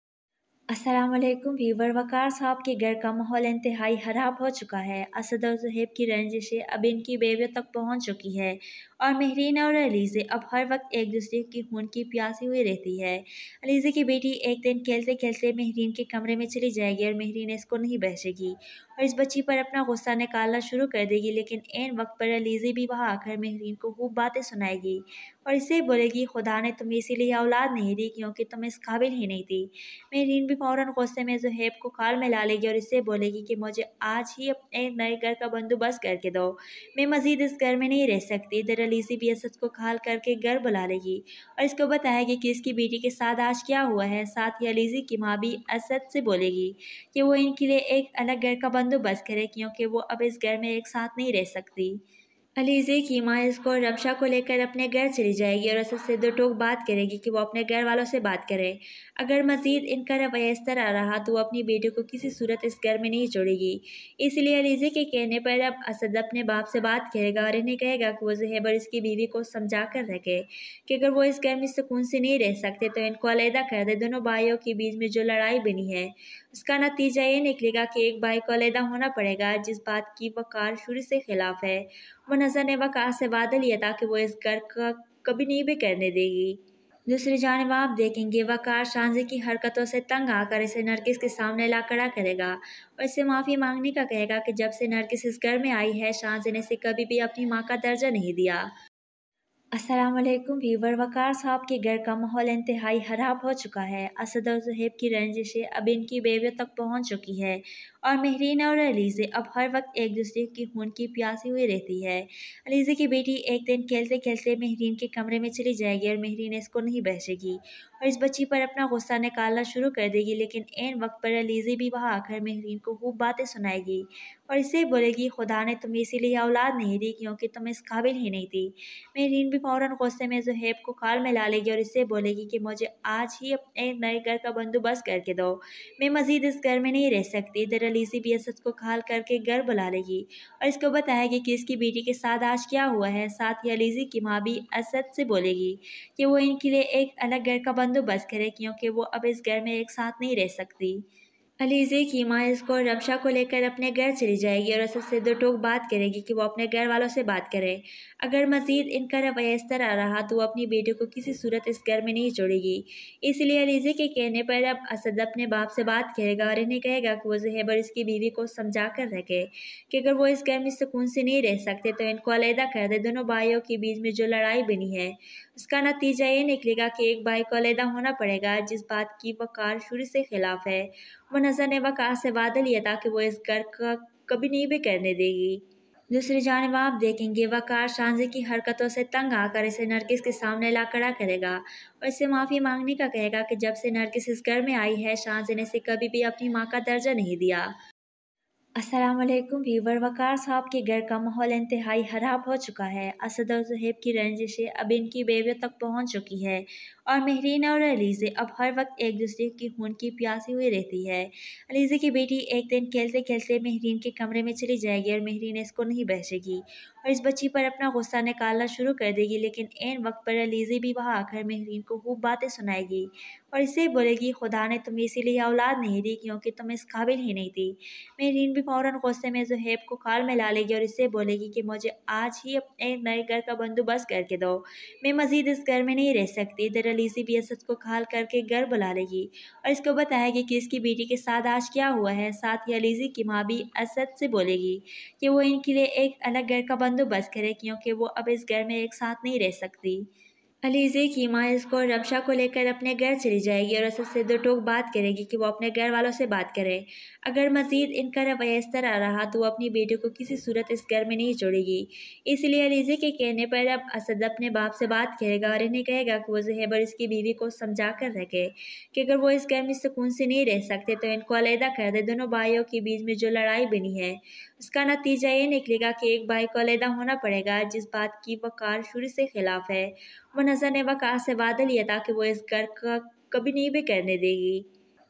A: अस्सलामुअलैकुम व्यूवर, वकार साहब के घर का माहौल इंतहाई खराब हो चुका है। असद और ज़ुहैब की रंजिशें अब इनकी बेवियों तक पहुंच चुकी है और महरीन और अलीज़े अब हर वक्त एक दूसरे की खून की प्यासी हुई रहती है। अलीज़े की बेटी एक दिन खेलते खेलते महरीन के कमरे में चली जाएगी और महरीन इसको नहीं बख्शेगी और इस बच्ची पर अपना गुस्सा निकालना शुरू कर देगी, लेकिन ऐन वक्त पर अलीज़े भी वहाँ आकर महरीन को खूब बातें सुनाएगी और इससे बोलेगी खुदा ने तुम्हें इसीलिए औलाद नहीं दी क्योंकि तुम इस काबिल ही नहीं थी। मेरीन भी फ़ौरन गुस्से में ज़ुहैब को खाल में ला लेगी और इससे बोलेगी कि मुझे आज ही अपने नए घर का बंदोबस्त करके दो, मैं मज़ीद इस घर में नहीं रह सकती। इधर अलीज़ी भी असद को खाल करके घर बुला लेगी और इसको बताएगी कि इसकी बेटी के साथ आज क्या हुआ है। साथ ही अलीज़ी की माँ भी असद से बोलेगी कि वो इनके लिए एक अलग घर का बंदोबस्त करे क्योंकि वो अब इस घर में एक साथ नहीं रह सकती। अलीज़े की माँ इसको रबशा को लेकर अपने घर चली जाएगी और असद से दो टोक बात करेगी कि वो अपने घर वालों से बात करे। अगर मज़ीद इनका रवैया इस तरह रहा तो वो अपनी बेटी को किसी सूरत इस घर में नहीं छोड़ेगी। इसलिए अलीज़े के कहने पर अब असद अपने बाप से बात करेगा और इन्हें कहेगा कि वो ज़ुहैब और इसकी बीवी को समझा कर रखे कि अगर वो इस घर में सुकून से नहीं रह सकते तो इनको अलहदा कर दे। दोनों भाइयों के बीच में जो लड़ाई बनी है उसका नतीजा ये निकलेगा कि एक भाई को अलहदा होना पड़ेगा, जिस बात की वकार शुरू से खिलाफ है। वो नज़र ने वकार से वादा लिया था कि वो इस घर का कभी नहीं भी करने देगी। दूसरी जानिब आप देखेंगे वकार शांजी की हरकतों से तंग आकर इसे नरगिस के सामने ला खड़ा करेगा और इससे माफ़ी मांगने का कहेगा कि जब से नरगिस इस घर में आई है शांजी ने इसे कभी भी अपनी माँ का दर्जा नहीं दिया। अस्सलामुअलैकुम व्यूवर, वकार साहब के घर का माहौल इंतहाई खराब हो चुका है। असद और ज़ुहैब की रंजिशें अब इनकी बेवियों तक पहुंच चुकी है और महरीन और अलीज़े अब हर वक्त एक दूसरे की खून की प्यासी हुई रहती है। अलीज़े की बेटी एक दिन खेलते खेलते महरीन के कमरे में चली जाएगी और महरीन इसको नहीं बख्शेगी और इस बच्ची पर अपना गुस्सा निकालना शुरू कर देगी, लेकिन ऐन वक्त पर अलीज़े भी वहाँ आकर महरीन को खूब बातें सुनाएगी और इससे बोलेगी खुदा ने तुम्हें इसीलिए औलाद नहीं दी क्योंकि तुम इस काबिल ही नहीं थी। मेरीन भी फ़ौरन गुस्से में ज़ुहैब को खाल में ला लेगी और इससे बोलेगी कि मुझे आज ही अपने नए घर का बंदोबस्त करके दो, मैं मज़ीद इस घर में नहीं रह सकती। इधर अलीज़ी भी असद को खाल करके घर बुला लेगी और इसको बताएगी कि इसकी बेटी के साथ आज क्या हुआ है। साथ ही अलीज़ी की माँ भी असद से बोलेगी कि वो इनके लिए एक अलग घर का बंदोबस्त करे क्योंकि वो अब इस घर में एक साथ नहीं रह सकती। अलीज़े की माँ इसको रबशा को लेकर अपने घर चली जाएगी और असद से दो टोक बात करेगी कि वो अपने घर वालों से बात करे। अगर मज़ीद इनका रवैया इस तरह रहा तो वो अपनी बेटी को किसी सूरत इस घर में नहीं छोड़ेगी। इसलिए अलीज़े के कहने पर अब असद अपने बाप से बात करेगा और इन्हें कहेगा कि वो ज़ुहैब और इसकी बीवी को समझा कर रखे कि अगर वो इस घर में सुकून से नहीं रह सकते तो इनको अलहदा कर दे। दोनों भाइयों के बीच में जो लड़ाई बनी है उसका नतीजा ये निकलेगा कि एक भाई को अलहदा होना पड़ेगा, जिस बात की वकार शुरू से खिलाफ है। वो नज़र ने वकार से वादा लिया था कि वो इस घर का कभी नहीं भी करने देगी। दूसरी जानिब आप देखेंगे वकार शांजी की हरकतों से तंग आकर इसे नरगिस के सामने ला खड़ा करेगा और इससे माफ़ी मांगने का कहेगा कि जब से नरगिस इस घर में आई है शांजी ने इसे कभी भी अपनी माँ का दर्जा नहीं दिया। अस्सलामुअलैकुम व्यूवर, वकार साहब के घर का माहौल इंतहाई खराब हो चुका है। असद और ज़ुहैब की रंजिशें अब इनकी बेवियों तक पहुंच चुकी है और महरीन और अलीज़े अब हर वक्त एक दूसरे की खून की प्यासी हुई रहती है। अलीज़े की बेटी एक दिन खेलते खेलते महरीन के कमरे में चली जाएगी और महरीन इसको नहीं बख्शेगी और इस बच्ची पर अपना गुस्सा निकालना शुरू कर देगी, लेकिन ऐन वक्त पर अलीज़े भी वहाँ आकर महरीन को खूब बातें सुनाएगी और इससे बोलेगी खुदा ने तुम्हें इसीलिए औलाद नहीं दी क्योंकि तुम इस काबिल ही नहीं थी। मेरीन भी फ़ौरन गुस्से में ज़ुहैब को खाल में ला लेगी और इससे बोलेगी कि मुझे आज ही अपने नए घर का बंदोबस्त करके दो, मैं मज़ीद इस घर में नहीं रह सकती। इधर अलीज़ी भी असद को खाल करके घर बुला लेगी और इसको बताएगी कि इसकी बेटी के साथ आज क्या हुआ है। साथ ही अलीज़ी की माँ भी असद से बोलेगी कि वो इनके लिए एक अलग घर का बंदोबस्त करे क्योंकि वो अब इस घर में एक साथ नहीं रह सकती। अलीज़े की माँ इसको रबशा को लेकर अपने घर चली जाएगी और असद से दो टोक बात करेगी कि वो अपने घर वालों से बात करे। अगर मज़ीद इनका रवैया इस तरह रहा तो वो अपनी बेटी को किसी सूरत इस घर में नहीं छोड़ेगी। इसलिए अलीज़े के कहने पर अब असद अपने बाप से बात करेगा और इन्हें कहेगा कि वो ज़ुहैब और इसकी बीवी को समझा कर रखे कि अगर वो इस घर में सुकून से नहीं रह सकते तो इनको अलहदा कर दे। दोनों भाइयों के बीच में जो लड़ाई बनी है उसका नतीजा ये निकलेगा कि एक भाई को अलहदा होना पड़ेगा, जिस बात की वकार शुरू से खिलाफ है। वो नज़र ने वकार से वादा लिया था कि वो इस घर का कभी नहीं भी करने देगी।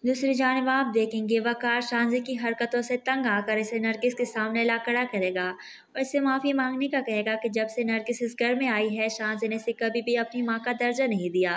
A: दूसरी जानिब आप देखेंगे वकार शांजी की हरकतों से तंग आकर इसे नरगिस के सामने ला खड़ा करेगा और इससे माफ़ी मांगने का कहेगा कि जब से नरगिस इस घर में आई है शांजी ने इसे कभी भी अपनी माँ का दर्जा नहीं दिया।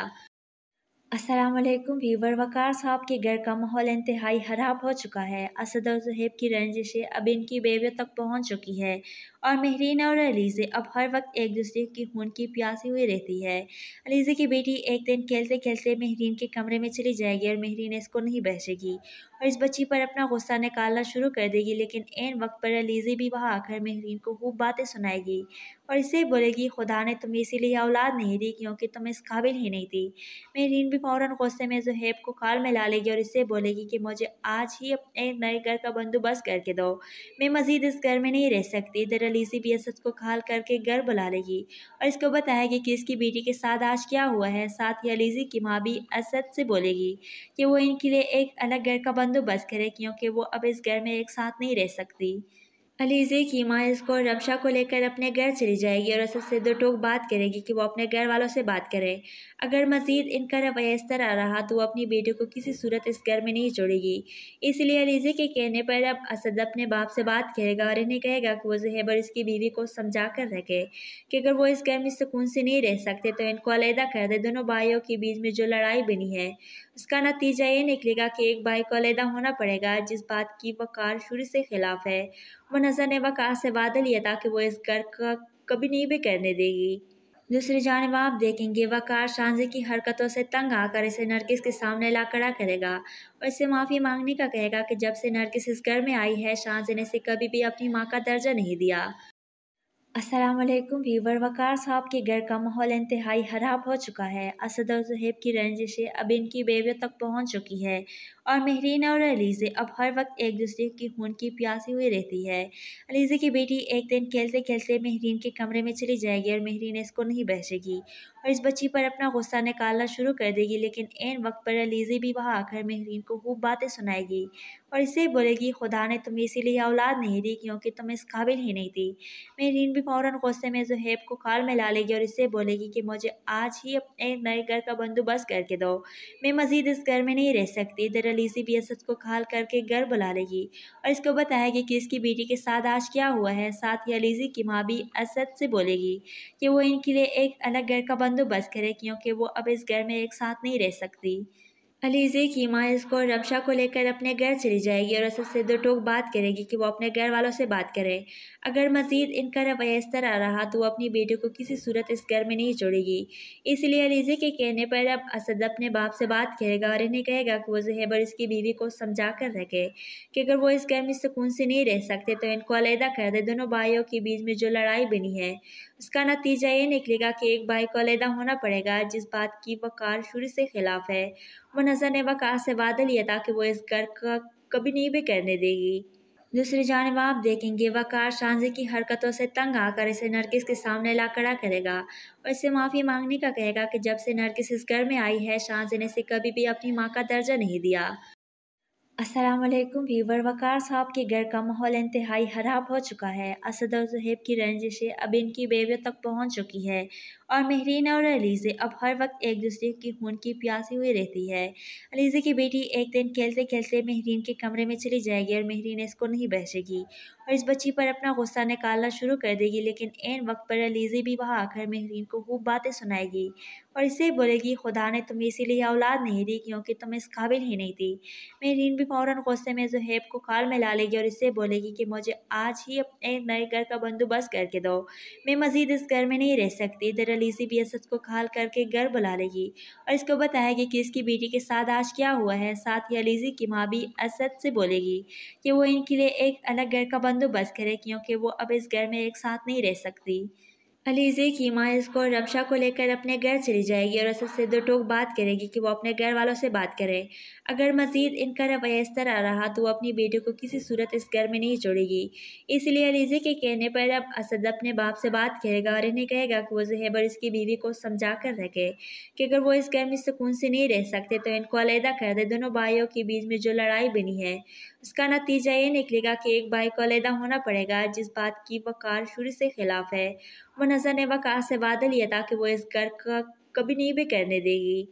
A: अस्सलामुअलैकुम व्यूवर, वकार साहब के घर का माहौल इंतहाई खराब हो चुका है। असद और ज़ुहैब की रंजिशें अब इनकी बेवियों तक पहुंच चुकी है और महरीन और अलीज़े अब हर वक्त एक दूसरे की खून की प्यासी हुई रहती है। अलीज़े की बेटी एक दिन खेलते खेलते महरीन के कमरे में चली जाएगी और महरीन इसको नहीं बख्शेगी और इस बच्ची पर अपना गुस्सा निकालना शुरू कर देगी, लेकिन ऐन वक्त पर अलीज़े भी वहाँ आकर महरीन को खूब बातें सुनाएगी और इससे बोलेगी खुदा ने तुम्हें इसीलिए औलाद नहीं दी क्योंकि तुम इस काबिल ही नहीं थी। मेरीन भी फ़ौरन गुस्से में ज़ुहैब को खाल में ला लेगी और इससे बोलेगी कि मुझे आज ही अपने नए घर का बंदोबस्त करके दो, मैं मज़ीद इस घर में नहीं रह सकती। इधर अलीज़ी भी असद को खाल करके घर बुला लेगी और इसको बताएगी कि इसकी बेटी के साथ आज क्या हुआ है। साथ ही अलीज़ी की माँ भी असद से बोलेगी कि वो इनके लिए एक अलग घर का बंदोबस्त करे क्योंकि वो अब इस घर में एक साथ नहीं रह सकती। अलीज़े की माँ इसको रमशा को लेकर अपने घर चली जाएगी और असद से दो टोक बात करेगी कि वो अपने घर वालों से बात करे। अगर मज़ीद इनका रवैया इस तरह रहा तो वो अपनी बेटी को किसी सूरत इस घर में नहीं छोड़ेगी। इसलिए अलीज़े के कहने पर अब असद अपने बाप से बात करेगा और इन्हें कहेगा कि वो ज़ुहैब और इसकी बीवी को समझा कर रखे कि अगर वो इस घर में सुकून से नहीं रह सकते तो इनको अलहदा कर दे। दोनों भाइयों के बीच में जो लड़ाई बनी है उसका नतीजा ये निकलेगा कि एक भाई को अलहदा होना पड़ेगा, जिस बात की वकार शुरू से खिलाफ है। वो नज़र ने वकार से वादा लिया था कि वो इस घर का कभी नहीं भी करने देगी। दूसरी जानिब आप देखेंगे वकार शांजी की हरकतों से तंग आकर इसे नरगिस के सामने ला खड़ा करेगा और इससे माफ़ी मांगने का कहेगा कि जब से नरगिस इस घर में आई है शांजी ने इसे कभी भी अपनी माँ का दर्जा नहीं दिया। अस्सलामुअलैकुम व्यूवर, वकार साहब के घर का माहौल इंतहाई खराब हो चुका है। असद और ज़ुहैब की रंजिशें अब इनकी बेवियों तक पहुंच चुकी है और महरीन और अलीज़े अब हर वक्त एक दूसरे की खून की प्यासी हुई रहती है। अलीज़े की बेटी एक दिन खेलते खेलते महरीन के कमरे में चली जाएगी और महरीन इसको नहीं बख्शेगी और इस बच्ची पर अपना गुस्सा निकालना शुरू कर देगी, लेकिन ऐन वक्त पर अलीज़े भी वहाँ आकर महरीन को खूब बातें सुनाएगी और इससे बोलेगी खुदा ने तुम्हें इसीलिए औलाद नहीं दी क्योंकि तुम इस काबिल ही नहीं थी। मेरीन भी फ़ौरन गुस्से में ज़ुहैब को खाल में ला लेगी और इससे बोलेगी कि मुझे आज ही अपने नए घर का बंदोबस्त करके दो, मैं मज़ीद इस घर में नहीं रह सकती। इधर अलीज़ी भी असद को खाल करके घर बुला लेगी और इसको बताएगी कि इसकी बेटी के साथ आज क्या हुआ है। साथ ही अलीज़ी की माँ भी असद से बोलेगी कि वो इनके लिए एक अलग घर का बंदोबस्त करे क्योंकि वो अब इस घर में एक साथ नहीं रह सकती। अलीज़े की माँ इसको रमशा को लेकर अपने घर चली जाएगी और असद से दो टोक बात करेगी कि वो अपने घर वालों से बात करे। अगर मज़ीद इनका रवैया इस तरह रहा तो वो अपनी बेटी को किसी सूरत इस घर में नहीं छोड़ेगी। इसलिए अलीज़े के कहने पर अब असद अपने बाप से बात करेगा और इन्हें कहेगा कि वो ज़ुहैब और इसकी बीवी को समझा कर रखे कि अगर वो इस घर में सुकून से नहीं रह सकते तो इनको अलहदा कर दे। दोनों भाइयों के बीच में जो लड़ाई बनी है उसका नतीजा ये निकलेगा कि एक भाई को अलहदा होना पड़ेगा, जिस बात की वकार शुरू से खिलाफ है। वो नज़र ने वकार से वादा लिया था कि वो इस घर का कभी नहीं भी करने देगी। दूसरी जानिब आप देखेंगे वकार शांजी की हरकतों से तंग आकर इसे नरगिस के सामने ला खड़ा करेगा और इससे माफ़ी मांगने का कहेगा कि जब से नरगिस इस घर में आई है शांजी ने इसे कभी भी अपनी माँ का दर्जा नहीं दिया। अस्सलामुअलैकुम व्यूवर, वकार साहब के घर का माहौल इंतहाई खराब हो चुका है। असद और ज़ुहैब की रंजिशें अब इनकी बेवियों तक पहुंच चुकी है और महरीन और अलीज़े अब हर वक्त एक दूसरे की खून की प्यासी हुई रहती है। अलीज़े की बेटी एक दिन खेलते खेलते महरीन के कमरे में चली जाएगी और महरीन इसको नहीं बख्शेगी और इस बच्ची पर अपना गुस्सा निकालना शुरू कर देगी, लेकिन ऐन वक्त पर अलीज़े भी वहाँ आकर महरीन को खूब बातें सुनाएगी और इससे बोलेगी खुदा ने तुम्हें इसीलिए औलाद नहीं दी क्योंकि तुम इस काबिल ही नहीं थी। मेरीन भी फ़ौरन गुस्से में ज़ुहैब को खाल में ला लेगी और इससे बोलेगी कि मुझे आज ही अपने नए घर का बंदोबस्त करके दो, मैं मज़ीद इस घर में नहीं रह सकती। इधर अलीज़ी भी असद को खाल करके घर बुला लेगी और इसको बताएगी कि इसकी बेटी के साथ आज क्या हुआ है। साथ ही अलीज़ी की माँ भी असद से बोलेगी कि वो इनके लिए एक अलग घर का बंदोबस्त करे क्योंकि वो अब इस घर में एक साथ नहीं रह सकती। अलीज़े की माँ इसको रमशा को लेकर अपने घर चली जाएगी और असद से दो टोक बात करेगी कि वो अपने घर वालों से बात करे। अगर मज़ीद इनका रवैया इस तरह रहा तो वो अपनी बेटी को किसी सूरत इस घर में नहीं छोड़ेगी। इसलिए अलीज़े के कहने पर अब असद अपने बाप से बात करेगा और इन्हें कहेगा कि वो ज़ुहैब और इसकी बीवी को समझा कर रखे कि अगर वो इस घर में सुकून से नहीं रह सकते तो इनको अलहदा कर दे। दोनों भाइयों के बीच में जो लड़ाई बनी है उसका नतीजा ये निकलेगा कि एक भाई को अलहदा होना पड़ेगा, जिस बात की वकार शुरू से खिलाफ है। वो नज़र ने वकार से वादा लिया था कि वो इस घर का कभी नहीं भी करने देगी।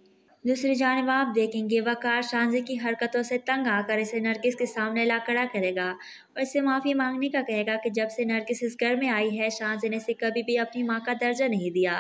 A: दूसरी जानिब आप देखेंगे वकार शांजी की हरकतों से तंग आकर इसे नरगिस के सामने ला खड़ा करेगा और इससे माफ़ी मांगने का कहेगा कि जब से नरगिस इस घर में आई है शांजी ने इसे कभी भी अपनी माँ का दर्जा नहीं दिया।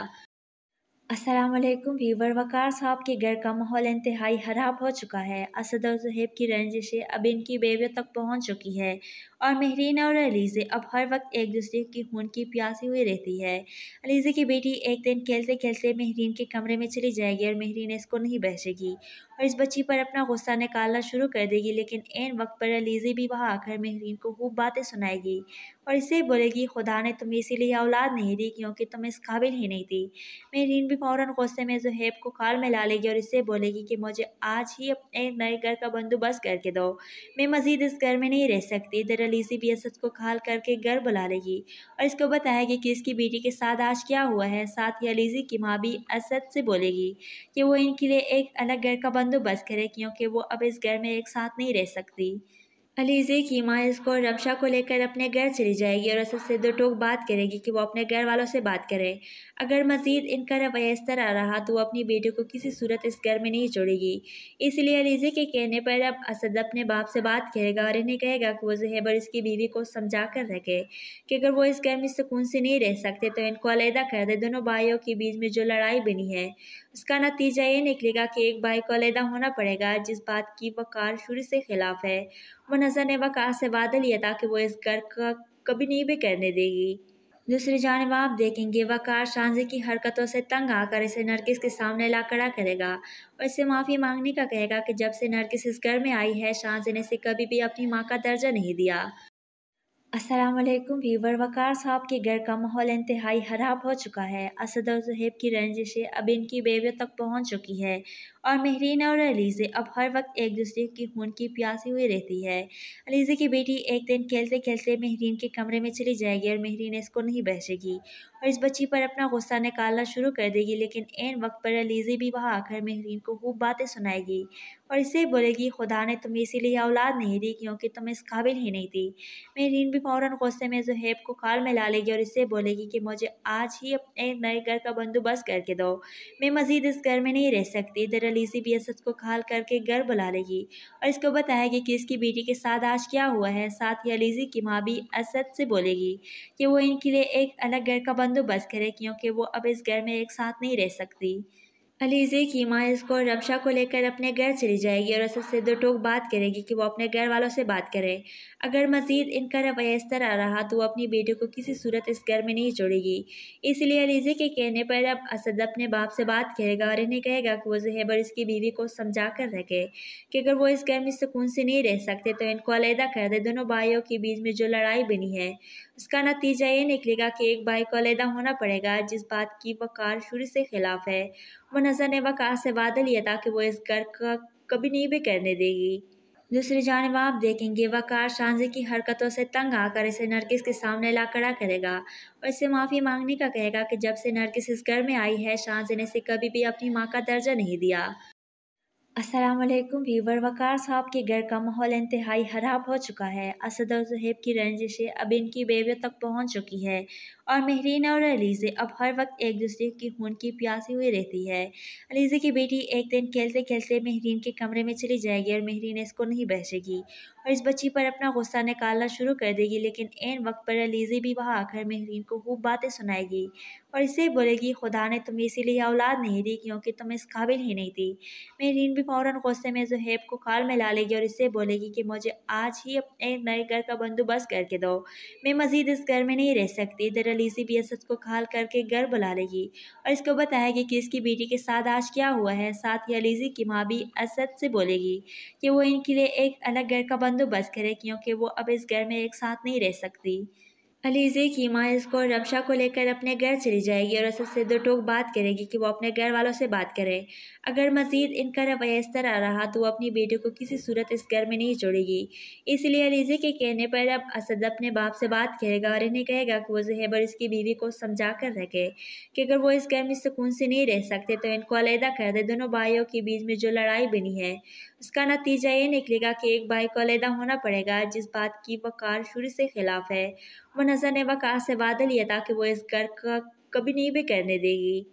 A: अस्सलामुअलैकुम व्यूवर, वकार साहब के घर का माहौल इंतहाई खराब हो चुका है। असद और ज़ुहैब की रंजिशें अब इनकी बेवियों तक पहुंच चुकी है और महरीन और अलीज़े अब हर वक्त एक दूसरे की खून की प्यासी हुई रहती है। अलीज़े की बेटी एक दिन खेलते खेलते महरीन के कमरे में चली जाएगी और महरीन इसको नहीं बख्शेगी और इस बच्ची पर अपना गुस्सा निकालना शुरू कर देगी, लेकिन ऐन वक्त पर अलीज़े भी वहाँ आकर महरीन को खूब बातें सुनाएगी और इससे बोलेगी खुदा ने तुम्हें इसीलिए औलाद नहीं दी क्योंकि तुम इस काबिल ही नहीं थी। मेरीन भी फ़ौरन गुस्से में ज़ुहैब को खाल में ला लेगी और इससे बोलेगी कि मुझे आज ही अपने नए घर का बंदोबस्त करके दो, मैं मज़ीद इस घर में नहीं रह सकती। इधर अलीज़ी भी असद को खाल करके घर बुला लेगी और इसको बताएगी कि इसकी बेटी के साथ आज क्या हुआ है। साथ ही अलीज़ी की माँ भी असद से बोलेगी कि वो इनके लिए एक अलग घर का बंदोबस्त करे क्योंकि वो अब इस घर में एक साथ नहीं रह सकती। अलीज़े की माँ इसको रमशा को लेकर अपने घर चली जाएगी और असद से दो टोक बात करेगी कि वो अपने घर वालों से बात करे। अगर मज़ीद इनका रवैया इस तरह रहा तो वो अपनी बेटी को किसी सूरत इस घर में नहीं छोड़ेगी। इसलिए अलीज़े के कहने पर अब असद अपने बाप से बात करेगा और इन्हें कहेगा कि वो ज़ुहैब और इसकी बीवी को समझा कर रखे कि अगर वो इस घर में सुकून से नहीं रह सकते तो इनको अलहदा कर दे। दोनों भाइयों के बीच में जो लड़ाई बनी है उसका नतीजा ये निकलेगा कि एक भाई को अलहदा होना पड़ेगा, जिस बात की वकार शुरू से खिलाफ है। वो नज़र ने वकार से वादा लिया था कि वो इस घर का कभी नहीं भी करने देगी। दूसरी जानिब आप देखेंगे वकार शांजी की हरकतों से तंग आकर इसे नरगिस के सामने ला खड़ा करेगा और इससे माफ़ी मांगने का कहेगा कि जब से नरगिस इस घर में आई है शांजी ने इसे कभी भी अपनी माँ का दर्जा नहीं दिया। अस्सलामुअलैकुम व्यूवर, वकार साहब के घर का माहौल इंतहाई खराब हो चुका है। असद और ज़ुहैब की रंजिशें अब इनकी बेवियों तक पहुंच चुकी है और महरीन और अलीज़े अब हर वक्त एक दूसरे की खून की प्यासी हुई रहती है। अलीज़े की बेटी एक दिन खेलते खेलते महरीन के कमरे में चली जाएगी और महरीन इसको नहीं बख्शेगी और इस बच्ची पर अपना गुस्सा निकालना शुरू कर देगी, लेकिन ऐन वक्त पर अलीज़े भी वहाँ आकर महरीन को खूब बातें सुनाएगी और इससे बोलेगी खुदा ने तुम्हें इसीलिए औलाद नहीं दी क्योंकि तुम इस काबिल ही नहीं थी। मेरीन भी फ़ौरन गुस्से में ज़ुहैब को खाल में ला लेगी और इससे बोलेगी कि मुझे आज ही अपने नए घर का बंदोबस्त करके दो, मैं मज़ीद इस घर में नहीं रह सकती। इधर अलीज़ी भी असद को खाल करके घर बुला लेगी और इसको बताएगी कि इसकी बेटी के साथ आज क्या हुआ है। साथ ही अलीज़ी की माँ भी असद से बोलेगी कि वो इनके लिए एक अलग घर का बंदोबस्त करे क्योंकि वो अब इस घर में एक साथ नहीं रह सकती। अलीज़े की माँ इसको रमशा को लेकर अपने घर चली जाएगी और असद से दो टोक बात करेगी कि वो अपने घर वालों से बात करे। अगर मज़ीद इनका रवैया इस तरह रहा तो वो अपनी बेटी को किसी सूरत इस घर में नहीं छोड़ेगी। इसलिए अलीज़े के कहने पर अब असद अपने बाप से बात करेगा और इन्हें कहेगा कि वो ज़ुहैब और इसकी बीवी को समझा कर रखे कि अगर वो इस घर में सुकून से नहीं रह सकते तो इनको अलहदा कर दे। दोनों भाइयों के बीच में जो लड़ाई बनी है उसका नतीजा ये निकलेगा कि एक भाई को अलहदा होना पड़ेगा, जिस बात की वकार शुरू से खिलाफ है। वो नज़र ने वकार से वादा लिया था कि वो इस घर का कभी नहीं भी करने देगी। दूसरी जानिब आप देखेंगे वकार शांजी की हरकतों से तंग आकर इसे नरगिस के सामने ला खड़ा करेगा और इससे माफ़ी मांगने का कहेगा कि जब से नरगिस इस घर में आई है शांजी ने इसे कभी भी अपनी माँ का दर्जा नहीं दिया। अस्सलामुअलैकुम व्यूवर, वकार साहब के घर का माहौल इंतहाई खराब हो चुका है। असद और ज़ुहैब की रंजिशें अब इनकी बेवियों तक पहुंच चुकी है और महरीन और अलीज़े अब हर वक्त एक दूसरे की खून की प्यासी हुई रहती है। अलीज़े की बेटी एक दिन खेलते खेलते महरीन के कमरे में चली जाएगी और महरीन इसको नहीं बख्शेगी और इस बच्ची पर अपना गुस्सा निकालना शुरू कर देगी, लेकिन ऐन वक्त पर अलीज़े भी वहाँ आकर महरीन को खूब बातें सुनाएगी और इससे बोलेगी खुदा ने तुम्हें इसीलिए औलाद नहीं दी क्योंकि तुम इस काबिल ही नहीं थी। मेरीन भी फ़ौरन गुस्से में ज़ुहैब को खाल में ला लेगी और इससे बोलेगी कि मुझे आज ही अपने नए घर का बंदोबस्त करके दो, मैं मज़ीद इस घर में नहीं रह सकती। इधर अलीज़ी भी असद को खाल करके घर बुला लेगी और इसको बताएगी कि इसकी बेटी के साथ आज क्या हुआ है। साथ ही अलीज़ी की माँ भी असद से बोलेगी कि वो इनके लिए एक अलग घर का बंदोबस्त करे क्योंकि वो अब इस घर में एक साथ नहीं रह सकती। अलीज़े की माँ इसको रमशा को लेकर अपने घर चली जाएगी और असद से दो टोक बात करेगी कि वो अपने घर वालों से बात करे। अगर मज़ीद इनका रवैया इस तरह रहा तो वो अपनी बेटी को किसी सूरत इस घर में नहीं छोड़ेगी। इसलिए अलीज़े के कहने पर अब असद अपने बाप से बात करेगा और इन्हें कहेगा कि वो ज़ुहैब और इसकी बीवी को समझा कर रखे कि अगर वो इस घर में सुकून से नहीं रह सकते तो इनको अलहदा कर दे। दोनों भाइयों के बीच में जो लड़ाई बनी है उसका नतीजा ये निकलेगा कि एक भाई को अलहदा होना पड़ेगा, जिस बात की वकार शुरू से खिलाफ है। वो नज़र ने वकार से वादा लिया था कि वो इस घर का कभी नहीं भी करने देगी।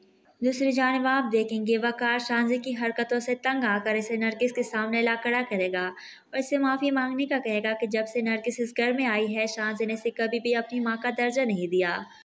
A: दूसरी जानिब आप देखेंगे वकार शांजी की हरकतों से तंग आकर इसे नरगिस के सामने ला खड़ा करेगा और इससे माफ़ी मांगने का कहेगा कि जब से नरगिस इस घर में आई है शांजी ने इसे कभी भी अपनी माँ का दर्जा नहीं दिया।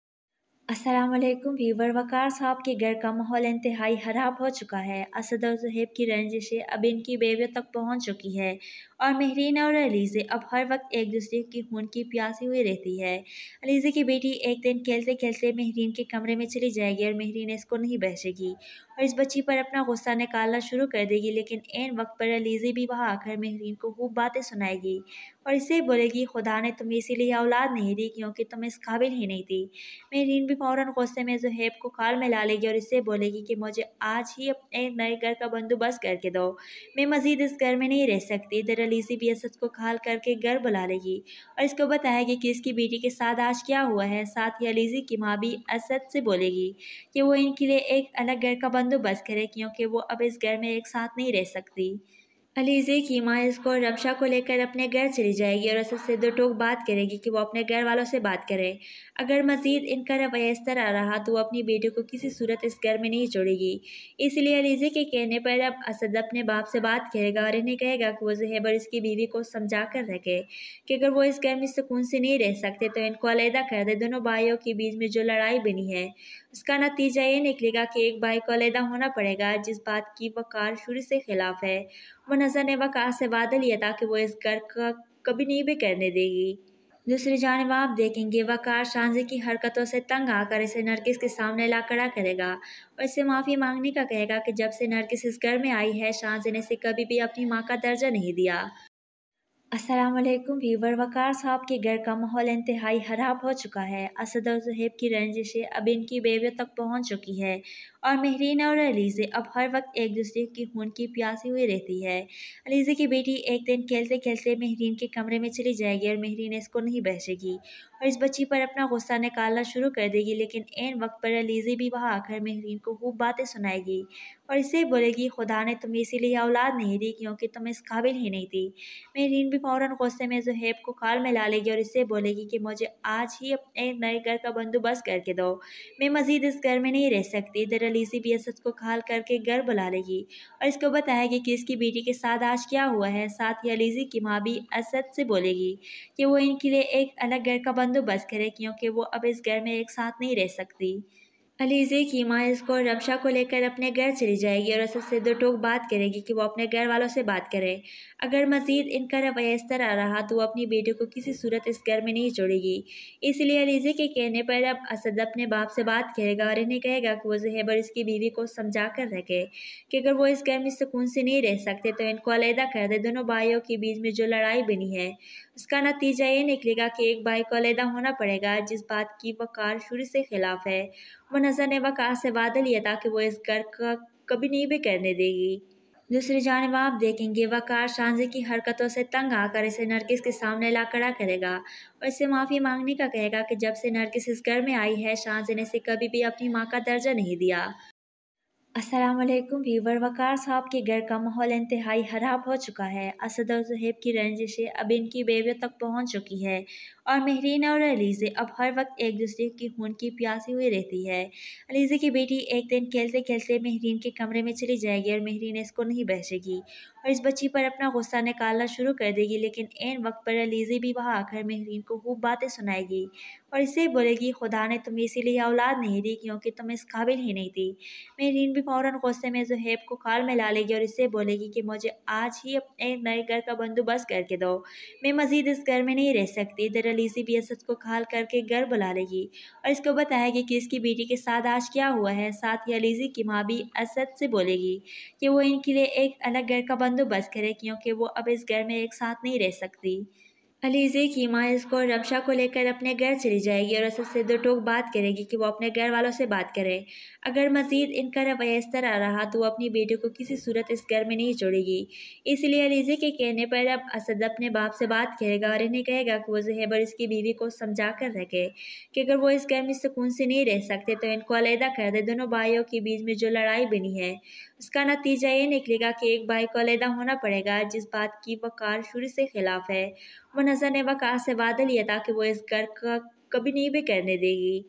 A: अस्सलामुअलैकुम व्यूवर, वकार साहब के घर का माहौल इंतहाई खराब हो चुका है। असद और ज़ुहैब की रंजिशें अब इनकी बेवियों तक पहुंच चुकी है और महरीन और अलीज़े अब हर वक्त एक दूसरे की खून की प्यासी हुई रहती है। अलीज़े की बेटी एक दिन खेलते खेलते महरीन के कमरे में चली जाएगी और महरीन इसको नहीं बख्शेगी और इस बच्ची पर अपना गुस्सा निकालना शुरू कर देगी, लेकिन ऐन वक्त पर अलीज़े भी वहाँ आकर महरीन को खूब बातें सुनाएगी और इससे बोलेगी खुदा ने तुम्हें इसीलिए औलाद नहीं दी क्योंकि तुम इस काबिल ही नहीं थी। मेरीन भी फ़ौरन गुस्से में ज़ुहैब को खाल में ला लेगी और इससे बोलेगी कि मुझे आज ही अपने नए घर का बंदोबस्त करके दो, मैं मज़ीद इस घर में नहीं रह सकती। इधर अलीज़ी भी असद को खाल करके घर बुला लेगी और इसको बताएगी कि इसकी बेटी के साथ आज क्या हुआ है। साथ ही अलीज़ी की माँ भी असद से बोलेगी कि वो इनके लिए एक अलग घर का बंदोबस्त करे क्योंकि वो अब इस घर में एक साथ नहीं रह सकती। अलीज़े की माँ इसको रमशा को लेकर अपने घर चली जाएगी और असद से दो टोक बात करेगी कि वो अपने घर वालों से बात करे। अगर मज़ीद इनका रवैया इस तरह रहा तो वो अपनी बेटी को किसी सूरत इस घर में नहीं छोड़ेगी। इसलिए अलीज़े के कहने पर अब असद अपने बाप से बात करेगा और इन्हें कहेगा कि वो ज़ुहैब और इसकी बीवी को समझा कर रखे कि अगर वो इस घर में सुकून से नहीं रह सकते तो इनको अलहदा कर दे। दोनों भाइयों के बीच में जो लड़ाई बनी है उसका नतीजा ये निकलेगा कि एक भाई को अलहदा होना पड़ेगा, जिस बात की वकार शुरू से खिलाफ है। वो नज़र ने वकार से वादा लिया था कि वो इस घर का कभी नहीं भी करने देगी। दूसरी जानिब आप देखेंगे वकार शांजी की हरकतों से तंग आकर इसे नरगिस के सामने ला खड़ा करेगा और इससे माफ़ी मांगने का कहेगा कि जब से नरगिस इस घर में आई है शांजी ने इसे कभी भी अपनी माँ का दर्जा नहीं दिया। अस्सलामुअलैकुम व्यूवर, वकार साहब के घर का माहौल इंतहाई खराब हो चुका है। असद और ज़ुहैब की रंजिशें अब इनकी बेवियों तक पहुंच चुकी है और महरीन और अलीज़े अब हर वक्त एक दूसरे की खून की प्यासी हुई रहती है। अलीज़े की बेटी एक दिन खेलते खेलते महरीन के कमरे में चली जाएगी और महरीन इसको नहीं बख्शेगी और इस बच्ची पर अपना गुस्सा निकालना शुरू कर देगी, लेकिन ऐन वक्त पर अलीज़े भी वहाँ आकर महरीन को खूब बातें सुनाएगी और इससे बोलेगी खुदा ने तुम्हें इसीलिए औलाद नहीं दी क्योंकि तुम इस काबिल ही नहीं थी। मेरीन भी फ़ौरन गुस्से में ज़ुहैब को खाल में ला लेगी और इससे बोलेगी कि मुझे आज ही अपने नए घर का बंदोबस्त करके दो, मैं मज़ीद इस घर में नहीं रह सकती। इधर अलीज़ी भी असद को खाल करके घर बुला लेगी और इसको बताएगी कि इसकी बेटी के साथ आज क्या हुआ है। साथ ही अलीज़ी की माँ भी असद से बोलेगी कि वो इनके लिए एक अलग घर का बंदोबस्त करे क्योंकि वो अब इस घर में एक साथ नहीं रह सकती। अलीज़े की माँ इसको रमशा को लेकर अपने घर चली जाएगी और असद से दो टोक बात करेगी कि वो अपने घर वालों से बात करे। अगर मज़ीद इनका रवैया इस तरह रहा तो वो अपनी बेटी को किसी सूरत इस घर में नहीं छोड़ेगी। इसलिए अलीज़े के कहने पर अब असद अपने बाप से बात करेगा और इन्हें कहेगा कि वो ज़ुहैब और इसकी बीवी को समझा कर रखे कि अगर वो इस घर में सुकून से नहीं रह सकते तो इनको अलहदा कर दे। दोनों भाइयों के बीच में जो लड़ाई बनी है उसका नतीजा ये निकलेगा कि एक भाई को अलहदा होना पड़ेगा, जिस बात की वकार शुरू से खिलाफ है। वो नज़र ने वकार से वादा लिया था कि वो इस घर का कभी नहीं भी करने देगी। दूसरी जानिब आप देखेंगे वकार शांजी की हरकतों से तंग आकर इसे नरगिस के सामने ला खड़ा करेगा और इससे माफ़ी मांगने का कहेगा कि जब से नरगिस इस घर में आई है शांजी ने इसे कभी भी अपनी माँ का दर्जा नहीं दिया। अस्सलामुअलैकुम व्यूवर, वकार साहब के घर का माहौल इंतहाई खराब हो चुका है। असद और ज़ुहैब की रंजिशें अब इनकी बेवियों तक पहुंच चुकी है और महरीन और अलीज़े अब हर वक्त एक दूसरे की खून की प्यासी हुई रहती है। अलीज़े की बेटी एक दिन खेलते खेलते महरीन के कमरे में चली जाएगी और महरीन इसको नहीं बख्शेगी और इस बच्ची पर अपना गुस्सा निकालना शुरू कर देगी, लेकिन ऐन वक्त पर अलीज़े भी वहाँ आकर महरीन को खूब बातें सुनाएगी और इससे बोलेगी खुदा ने तुम्हें इसीलिए औलाद नहीं दी क्योंकि तुम इस काबिल ही नहीं थी। मेरीन भी फ़ौरन गुस्से में ज़ुहैब को खाल में ला लेगी और इससे बोलेगी कि मुझे आज ही अपने नए घर का बंदोबस्त करके दो, मैं मज़ीद इस घर में नहीं रह सकती। इधर अलीज़ी भी असद को खाल करके घर बुला लेगी और इसको बताएगी कि इसकी बेटी के साथ आज क्या हुआ है। साथ ही अलीज़ी की माँ भी असद से बोलेगी कि वो इनके लिए एक अलग घर का बंदोबस्त करे क्योंकि वो अब इस घर में एक साथ नहीं रह सकती। अलीज़े की माँ इसको रमशा को लेकर अपने घर चली जाएगी और असद से दो टोक बात करेगी कि वो अपने घर वालों से बात करे। अगर मज़ीद इनका रवैया इस तरह रहा तो वो अपनी बेटी को किसी सूरत इस घर में नहीं छोड़ेगी। इसलिए अलीज़े के कहने पर अब असद अपने बाप से बात करेगा और इन्हें कहेगा कि वो ज़ुहैब और इसकी बीवी को समझा कर रखे कि अगर वो इस घर में सुकून से नहीं रह सकते तो इनको अलहदा कर दे। दोनों भाइयों के बीच में जो लड़ाई बनी है उसका नतीजा ये निकलेगा कि एक भाई को अलहदा होना पड़ेगा, जिस बात की वकार शुरू से खिलाफ है। वो नज़र ने वकार से वादा लिया था कि वो इस घर का कभी नहीं भी करने देगी।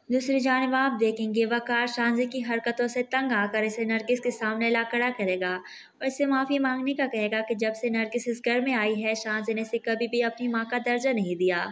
A: दूसरी जानिब आप देखेंगे वकार शांजी की हरकतों से तंग आकर इसे नरगिस के सामने ला खड़ा करेगा और इससे माफ़ी मांगने का कहेगा कि जब से नरगिस इस घर में आई है शांजी ने इसे कभी भी अपनी माँ का दर्जा नहीं दिया।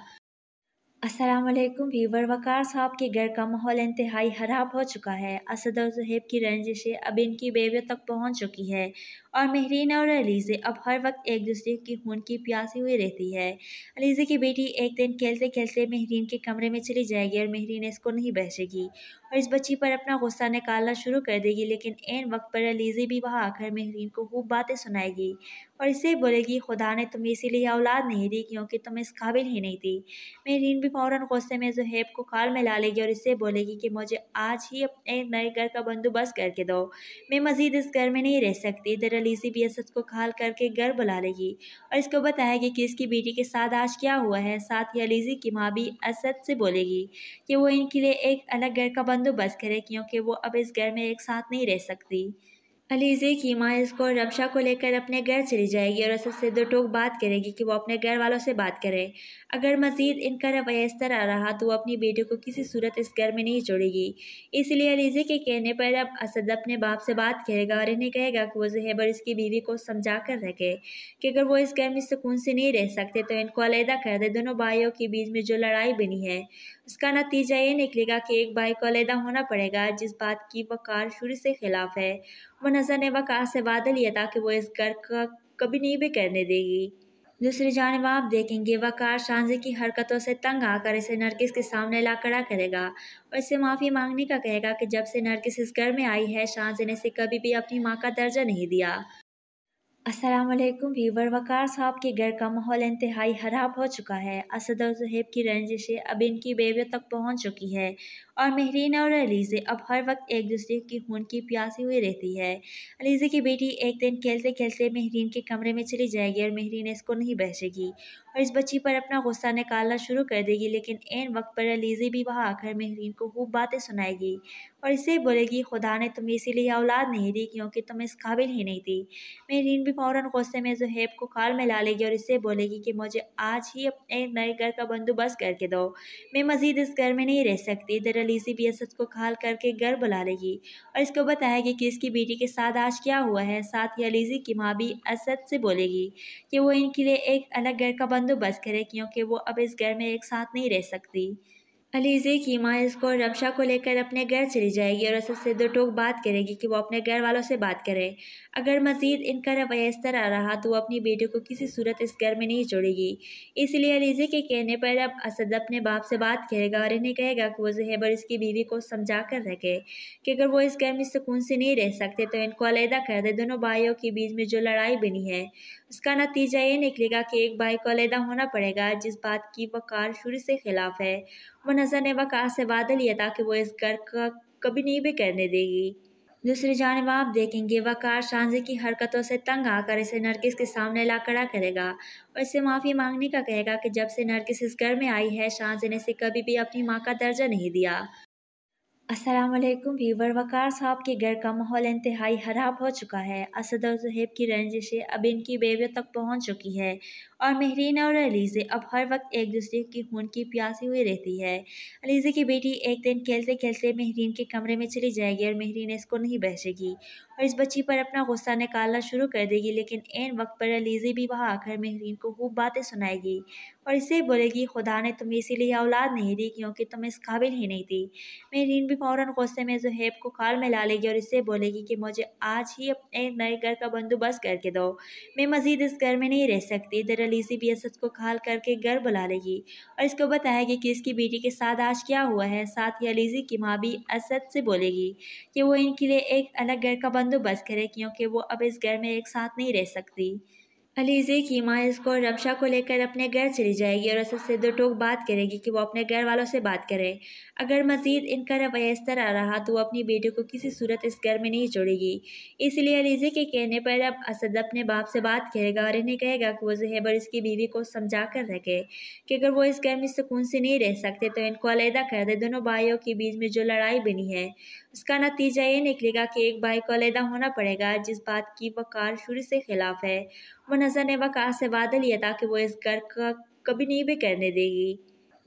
A: अस्सलामुअलैकुम व्यूवर, वकार साहब के घर का माहौल इंतहाई खराब हो चुका है। असद और ज़ुहैब की रंजिशें अब इनकी बेवियों तक पहुंच चुकी है और महरीन और अलीज़े अब हर वक्त एक दूसरे की खून की प्यासी हुई रहती है। अलीज़े की बेटी एक दिन खेलते खेलते महरीन के कमरे में चली जाएगी और महरीन इसको नहीं बख्शेगी और इस बच्ची पर अपना गुस्सा निकालना शुरू कर देगी, लेकिन ऐन वक्त पर अलीज़े भी वहाँ आकर महरीन को खूब बातें सुनाएगी और इससे बोलेगी खुदा ने तुम्हें इसीलिए औलाद नहीं दी क्योंकि तुम इस काबिल ही नहीं थी। मेरीन भी फ़ौरन गुस्से में ज़ुहैब को खाल में ला लेगी और इससे बोलेगी कि मुझे आज ही अपने नए घर का बंदोबस्त करके दो, मैं मज़ीद इस घर में नहीं रह सकती। इधर अलीज़ी भी असद को खाल करके घर बुला लेगी और इसको बताएगी कि इसकी बेटी के साथ आज क्या हुआ है। साथ ही अलीज़ी की माँ भी असद से बोलेगी कि वो इनके लिए एक अलग घर का बंदोबस्त करे क्योंकि वो अब इस घर में एक साथ नहीं रह सकती। अलीज़े की माँ इसको रमशा को लेकर अपने घर चली जाएगी और असद से दो टोक बात करेगी कि वो अपने घर वालों से बात करे। अगर मज़ीद इनका रवैया इस तरह रहा तो वो अपनी बेटी को किसी सूरत इस घर में नहीं छोड़ेगी। इसलिए अलीज़े के कहने पर अब असद अपने बाप से बात करेगा और इन्हें कहेगा कि वो ज़ुहैब और इसकी बीवी को समझा कर रखे कि अगर वो इस घर में सुकून से नहीं रह सकते तो इनको अलहदा कर दे। दोनों भाइयों के बीच में जो लड़ाई बनी है उसका नतीजा ये निकलेगा कि एक भाई को अलहदा होना पड़ेगा, जिस बात की वकार शुरू से खिलाफ है। वो नज़र ने वकार से वादा लिया था कि वो इस घर का कभी नहीं भी करने देगी। दूसरी जानिब आप देखेंगे वकार शांजी की हरकतों से तंग आकर इसे नरगिस के सामने ला खड़ा करेगा और इससे माफ़ी मांगने का कहेगा कि जब से नरगिस इस घर में आई है शांजी ने इसे कभी भी अपनी माँ का दर्जा नहीं दिया। अस्सलामुअलैकुम व्यूवर, वकार साहब के घर का माहौल इंतहाई खराब हो चुका है। असद और ज़ुहैब की रंजिशें अब इनकी बेवियों तक पहुंच चुकी है और महरीन और अलीज़े अब हर वक्त एक दूसरे की खून की प्यासी हुई रहती है। अलीज़े की बेटी एक दिन खेलते खेलते महरीन के कमरे में चली जाएगी और महरीन इसको नहीं बख्शेगी और इस बच्ची पर अपना गुस्सा निकालना शुरू कर देगी, लेकिन ऐन वक्त पर अलीज़े भी वहाँ आकर महरीन को खूब बातें सुनाएगी और इससे बोलेगी खुदा ने तुम्हें इसीलिए औलाद नहीं दी क्योंकि तुम इस काबिल ही नहीं थी। मेरीन भी फ़ौरन गुस्से में ज़ुहैब को खाल में ला लेगी और इससे बोलेगी कि मुझे आज ही अपने नए घर का बंदोबस्त करके दो, मैं मज़ीद इस घर में नहीं रह सकती। इधर अलीज़ी भी असद को खाल करके घर बुला लेगी और इसको बताएगी कि इसकी बेटी के साथ आज क्या हुआ है। साथ ही अलीज़ी की माँ भी असद से बोलेगी कि वो इनके लिए एक अलग घर का बंदोबस्त करे क्योंकि वो अब इस घर में एक साथ नहीं रह सकती। अलीज़े की माँ इसको रमशा को लेकर अपने घर चली जाएगी और असद से दो टोक बात करेगी कि वो अपने घर वालों से बात करे। अगर मज़ीद इनका रवैया इस तरह रहा तो वो अपनी बेटी को किसी सूरत इस घर में नहीं छोड़ेगी। इसलिए अलीज़े के कहने पर अब असद अपने बाप से बात करेगा और इन्हें कहेगा कि वो ज़ुहैब और इसकी बीवी को समझा कर रखे कि अगर वो इस घर में सुकून से नहीं रह सकते तो इनको अलहदा कर दे। दोनों भाइयों के बीच में जो लड़ाई बनी है उसका नतीजा ये निकलेगा कि एक भाई को अलहदा होना पड़ेगा, जिस बात की वकार शुरू से खिलाफ है। वो नज़र ने वकार से वादा लिया था कि वो इस घर का कभी नहीं भी करने देगी। दूसरी जानिब आप देखेंगे वकार शांजी की हरकतों से तंग आकर इसे नरगिस के सामने ला खड़ा करेगा और इससे माफ़ी मांगने का कहेगा कि जब से नरगिस इस घर में आई है शांजी ने इसे कभी भी अपनी माँ का दर्जा नहीं दिया। अस्सलामुअलैकुम व्यूवर, वकार साहब के घर का माहौल इंतहाई खराब हो चुका है। असद और ज़ुहैब की रंजिशें अब इनकी बेवियों तक पहुंच चुकी है और महरीन और अलीज़े अब हर वक्त एक दूसरे की खून की प्यासी हुई रहती है। अलीज़े की बेटी एक दिन खेलते खेलते महरीन के कमरे में चली जाएगी और महरीन इसको नहीं बख्शेगी और इस बच्ची पर अपना गुस्सा निकालना शुरू कर देगी, लेकिन ऐन वक्त पर अलीज़े भी वहाँ आकर महरीन को खूब बातें सुनाएगी और इससे बोलेगी खुदा ने तुम्हें इसीलिए औलाद नहीं दी क्योंकि तुम इस काबिल ही नहीं थी। मेरीन भी फ़ौरन गुस्से में ज़ुहैब को खाल में ला लेगी और इससे बोलेगी कि मुझे आज ही अपने नए घर का बंदोबस्त करके दो, मैं मज़ीद इस घर में नहीं रह सकती। इधर अलीज़ी भी असद को खाल करके घर बुला लेगी और इसको बताएगी कि इसकी बेटी के साथ आज क्या हुआ है। साथ ही अलीज़ी की माँ भी असद से बोलेगी कि वो इनके लिए एक अलग घर का बंदोबस्त करे क्योंकि वो अब इस घर में एक साथ नहीं रह सकती। अलीज़े की माँ इसको रमशा को लेकर अपने घर चली जाएगी और असद से दो टोक बात करेगी कि वो अपने घर वालों से बात करे। अगर मज़ीद इनका रवैया इस तरह रहा तो वो अपनी बेटी को किसी सूरत इस घर में नहीं छोड़ेगी। इसलिए अलीज़े के कहने पर अब असद अपने बाप से बात करेगा और इन्हें कहेगा कि वो ज़ुहैब और इसकी बीवी को समझा कर रखे कि अगर वो इस घर में सुकून से नहीं रह सकते तो इनको अलहदा कर दे। दोनों भाइयों के बीच में जो लड़ाई बनी है उसका नतीजा ये निकलेगा कि एक भाई को अलहदा होना पड़ेगा, जिस बात की वकार शुरू से खिलाफ है। वो नज़र ने वकार से वादा लिया था कि वो इस घर का कभी नहीं भी करने देगी।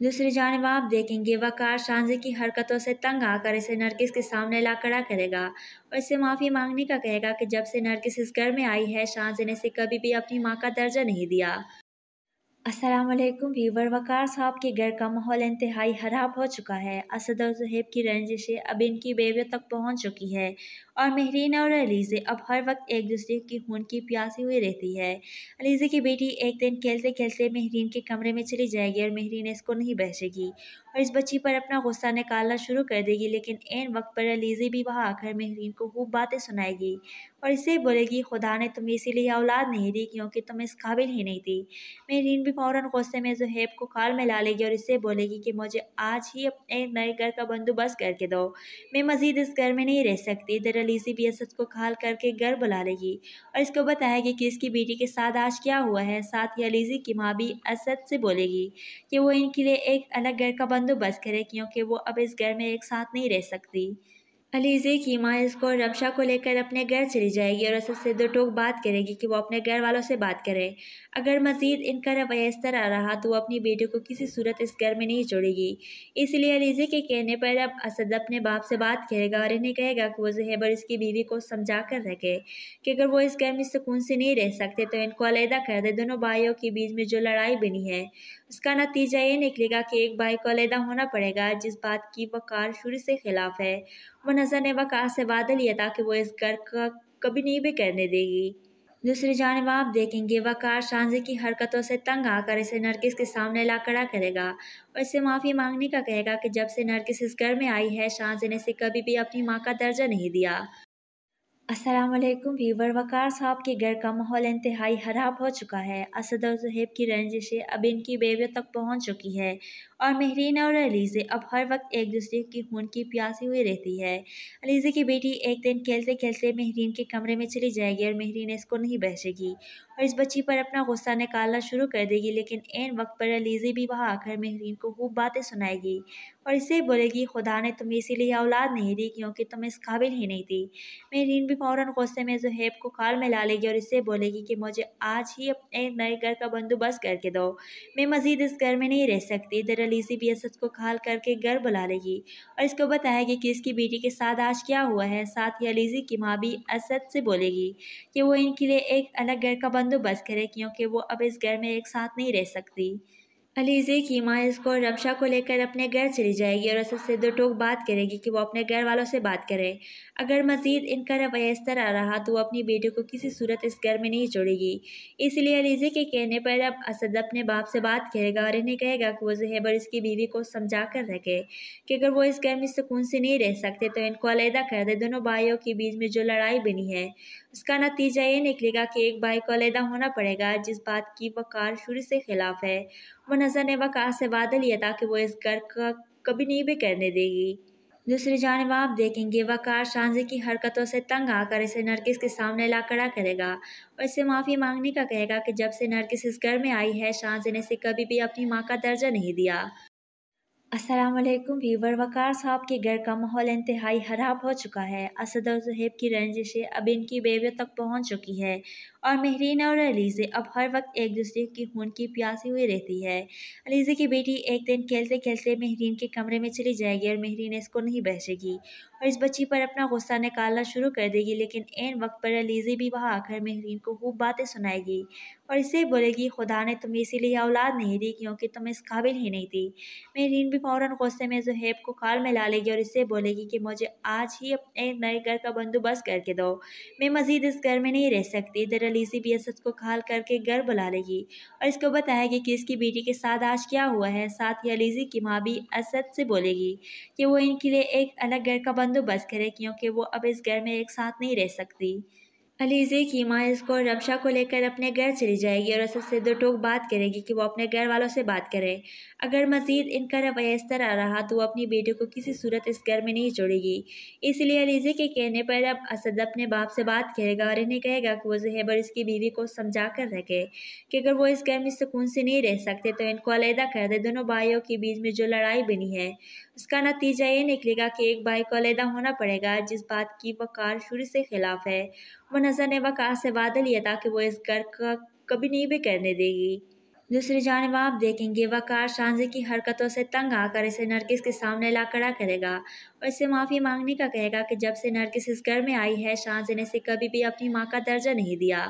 A: दूसरी जानिब आप देखेंगे वकार शांजी की हरकतों से तंग आकर इसे नरगिस के सामने ला खड़ा करेगा और इससे माफ़ी मांगने का कहेगा कि जब से नरगिस इस घर में आई है शांजी ने इसे कभी भी अपनी माँ का दर्जा नहीं दिया। अस्सलामुअलैकुम व्यूवर, वकार साहब के घर का माहौल इंतहाई खराब हो चुका है। असद और ज़ुहैब की रंजिशें अब इनकी बेवियों तक पहुंच चुकी है और महरीन और अलीज़े अब हर वक्त एक दूसरे की खून की प्यासी हुई रहती है। अलीज़े की बेटी एक दिन खेलते खेलते महरीन के कमरे में चली जाएगी और महरीन इसको नहीं बख्शेगी और इस बच्ची पर अपना गुस्सा निकालना शुरू कर देगी, लेकिन ऐन वक्त पर अलीज़े भी वहाँ आकर महरीन को खूब बातें सुनाएगी और इससे बोलेगी खुदा ने तुम्हें इसीलिए औलाद नहीं दी क्योंकि तुम इस काबिल ही नहीं थी। मेरीन भी फ़ौरन गुस्से में ज़ुहैब को खाल में ला लेगी और इससे बोलेगी कि मुझे आज ही अपने नए घर का बंदोबस्त करके दो, मैं मज़ीद इस घर में नहीं रह सकती। इधर अलीज़ी भी असद को खाल करके घर बुला लेगी और इसको बताएगी कि इसकी बेटी के साथ आज क्या हुआ है। साथ ही अलीज़ी की माँ भी असद से बोलेगी कि वो इनके लिए एक अलग घर का बंदोबस्त करे क्योंकि वो अब इस घर में एक साथ नहीं रह सकती। अलीज़े की माँ इसको रमशा को लेकर अपने घर चली जाएगी और असद से दो टोक बात करेगी कि वो अपने घर वालों से बात करे। अगर मज़ीद इनका रवैया इस तरह रहा तो वो अपनी बेटी को किसी सूरत इस घर में नहीं छोड़ेगी। इसलिए अलीज़े के कहने पर अब असद अपने बाप से बात करेगा और इन्हें कहेगा कि वो ज़ुहैब और इसकी बीवी को समझा कर रखे कि अगर वो इस घर में सुकून से नहीं रह सकते तो इनको अलहदा कर दे। दोनों भाइयों के बीच में जो लड़ाई बनी है उसका नतीजा ये निकलेगा कि एक भाई को अलहदा होना पड़ेगा, जिस बात की वकार शुरू से खिलाफ है। वो नज़र ने वकार से वादा लिया था कि वो इस घर का कभी नहीं भी करने देगी। दूसरी जानिब आप देखेंगे वकार शांजी की हरकतों से तंग आकर इसे नरगिस के सामने ला खड़ा करेगा और इससे माफ़ी मांगने का कहेगा कि जब से नरगिस इस घर में आई है शांजी ने इसे कभी भी अपनी माँ का दर्जा नहीं दिया। अस्सलामुअलैकुम व्यूवर, वकार साहब के घर का माहौल इंतहाई खराब हो चुका है। असद और ज़ुहैब की रंजिशें अब इनकी बेवियों तक पहुंच चुकी है और महरीन और अलीज़े अब हर वक्त एक दूसरे की खून की प्यासी हुई रहती है। अलीज़े की बेटी एक दिन खेलते खेलते महरीन के कमरे में चली जाएगी और महरीन इसको नहीं बख्शेगी और इस बच्ची पर अपना गुस्सा निकालना शुरू कर देगी, लेकिन ऐन वक्त पर अलीज़े भी वहाँ आकर महरीन को खूब बातें सुनाएगी और इससे बोलेगी खुदा ने तुम्हें इसीलिए औलाद नहीं दी क्योंकि तुम इस काबिल ही नहीं थी। मेरीन भी फ़ौरन गुस्से में ज़ुहैब को खाल में ला लेगी और इससे बोलेगी कि मुझे आज ही अपने नए घर का बंदोबस्त करके दो, मैं मज़ीद इस घर में नहीं रह सकती। इधर अलीज़ी भी असद को खाल करके घर बुला लेगी और इसको बताएगी कि इसकी बेटी के साथ आज क्या हुआ है। साथ ही अलीज़ी की माँ भी असद से बोलेगी कि वो इनके लिए एक अलग घर का बंदोबस्त करे क्योंकि वो अब इस घर में एक साथ नहीं रह सकती। अलीज़े की माँ इसको रमशा को लेकर अपने घर चली जाएगी और असद से दो टोक बात करेगी कि वो अपने घर वालों से बात करे। अगर मज़ीद इनका रवैया इस तरह रहा तो वो अपनी बेटी को किसी सूरत इस घर में नहीं छोड़ेगी। इसलिए अलीज़े के कहने पर अब असद अपने बाप से बात करेगा और इन्हें कहेगा कि वो ज़ुहैब और इसकी बीवी को समझा कर रखे कि अगर वो इस घर में सुकून से नहीं रह सकते तो इनको अलहदा कर दे। दोनों भाइयों के बीच में जो लड़ाई बनी है उसका नतीजा ये निकलेगा कि एक भाई को अलहदा होना पड़ेगा, जिस बात की वकार शुरू से खिलाफ है। वो नज़र ने वकार से वादा लिया था कि वो इस घर का कभी नहीं भी करने देगी। दूसरी जानिब आप देखेंगे वकार शांजी की हरकतों से तंग आकर इसे नरगिस के सामने ला खड़ा करेगा और इससे माफ़ी मांगने का कहेगा कि जब से नरगिस इस घर में आई है शांजी ने इसे कभी भी अपनी माँ का दर्जा नहीं दिया। अस्सलामुअलैकुम व्यूवर, वकार साहब के घर का माहौल इंतहाई खराब हो चुका है। असद और ज़ुहैब की रंजिशें अब इनकी बेवियों तक पहुंच चुकी है और महरीन और अलीज़े अब हर वक्त एक दूसरे की खून की प्यासी हुई रहती है। अलीज़े की बेटी एक दिन खेलते खेलते महरीन के कमरे में चली जाएगी और महरीन इसको नहीं बख्शेगी और इस बच्ची पर अपना गुस्सा निकालना शुरू कर देगी, लेकिन ऐन वक्त पर अलीज़े भी वहाँ आकर महरीन को खूब बातें सुनाएगी और इससे बोलेगी खुदा ने तुम्हें इसीलिए औलाद नहीं दी क्योंकि तुम इस काबिल ही नहीं थी। मेरीन भी फ़ौरन गुस्से में ज़ुहैब को खाल में ला लेगी और इससे बोलेगी कि मुझे आज ही अपने नए घर का बंदोबस्त करके दो, मैं मज़ीद इस घर में नहीं रह सकती। इधर अलीज़ी भी असद को खाल करके घर बुला लेगी और इसको बताएगी कि इसकी बेटी के साथ आज क्या हुआ है। साथ ही अलीज़ी की माँ भी असद से बोलेगी कि वो इनके लिए एक अलग घर का बंदोबस्त करे क्योंकि वो अब इस घर में एक साथ नहीं रह सकती। अलीज़े की माँ इसको रमशा को लेकर अपने घर चली जाएगी और असद से दो टोक बात करेगी कि वो अपने घर वालों से बात करे। अगर मज़ीद इनका रवैया इस तरह रहा तो वो अपनी बेटी को किसी सूरत इस घर में नहीं छोड़ेगी। इसलिए अलीज़े के कहने पर अब असद अपने बाप से बात करेगा और इन्हें कहेगा कि वो ज़ुहैब और इसकी बीवी को समझा कर रखे कि अगर वो इस घर में सुकून से नहीं रह सकते तो इनको अलहदा कर दे। दोनों भाइयों के बीच में जो लड़ाई बनी है उसका नतीजा ये निकलेगा कि एक भाई को अलहदा होना पड़ेगा, जिस बात की वकार शुरू से खिलाफ है। वो नज़र ने वकार से वादा लिया था कि वो इस घर का कभी नहीं भी करने देगी। दूसरी जानिब आप देखेंगे वकार शांजी की हरकतों से तंग आकर इसे नरगिस के सामने ला खड़ा करेगा और इससे माफ़ी मांगने का कहेगा कि जब से नरगिस इस घर में आई है शांजी ने इसे कभी भी अपनी माँ का दर्जा नहीं दिया।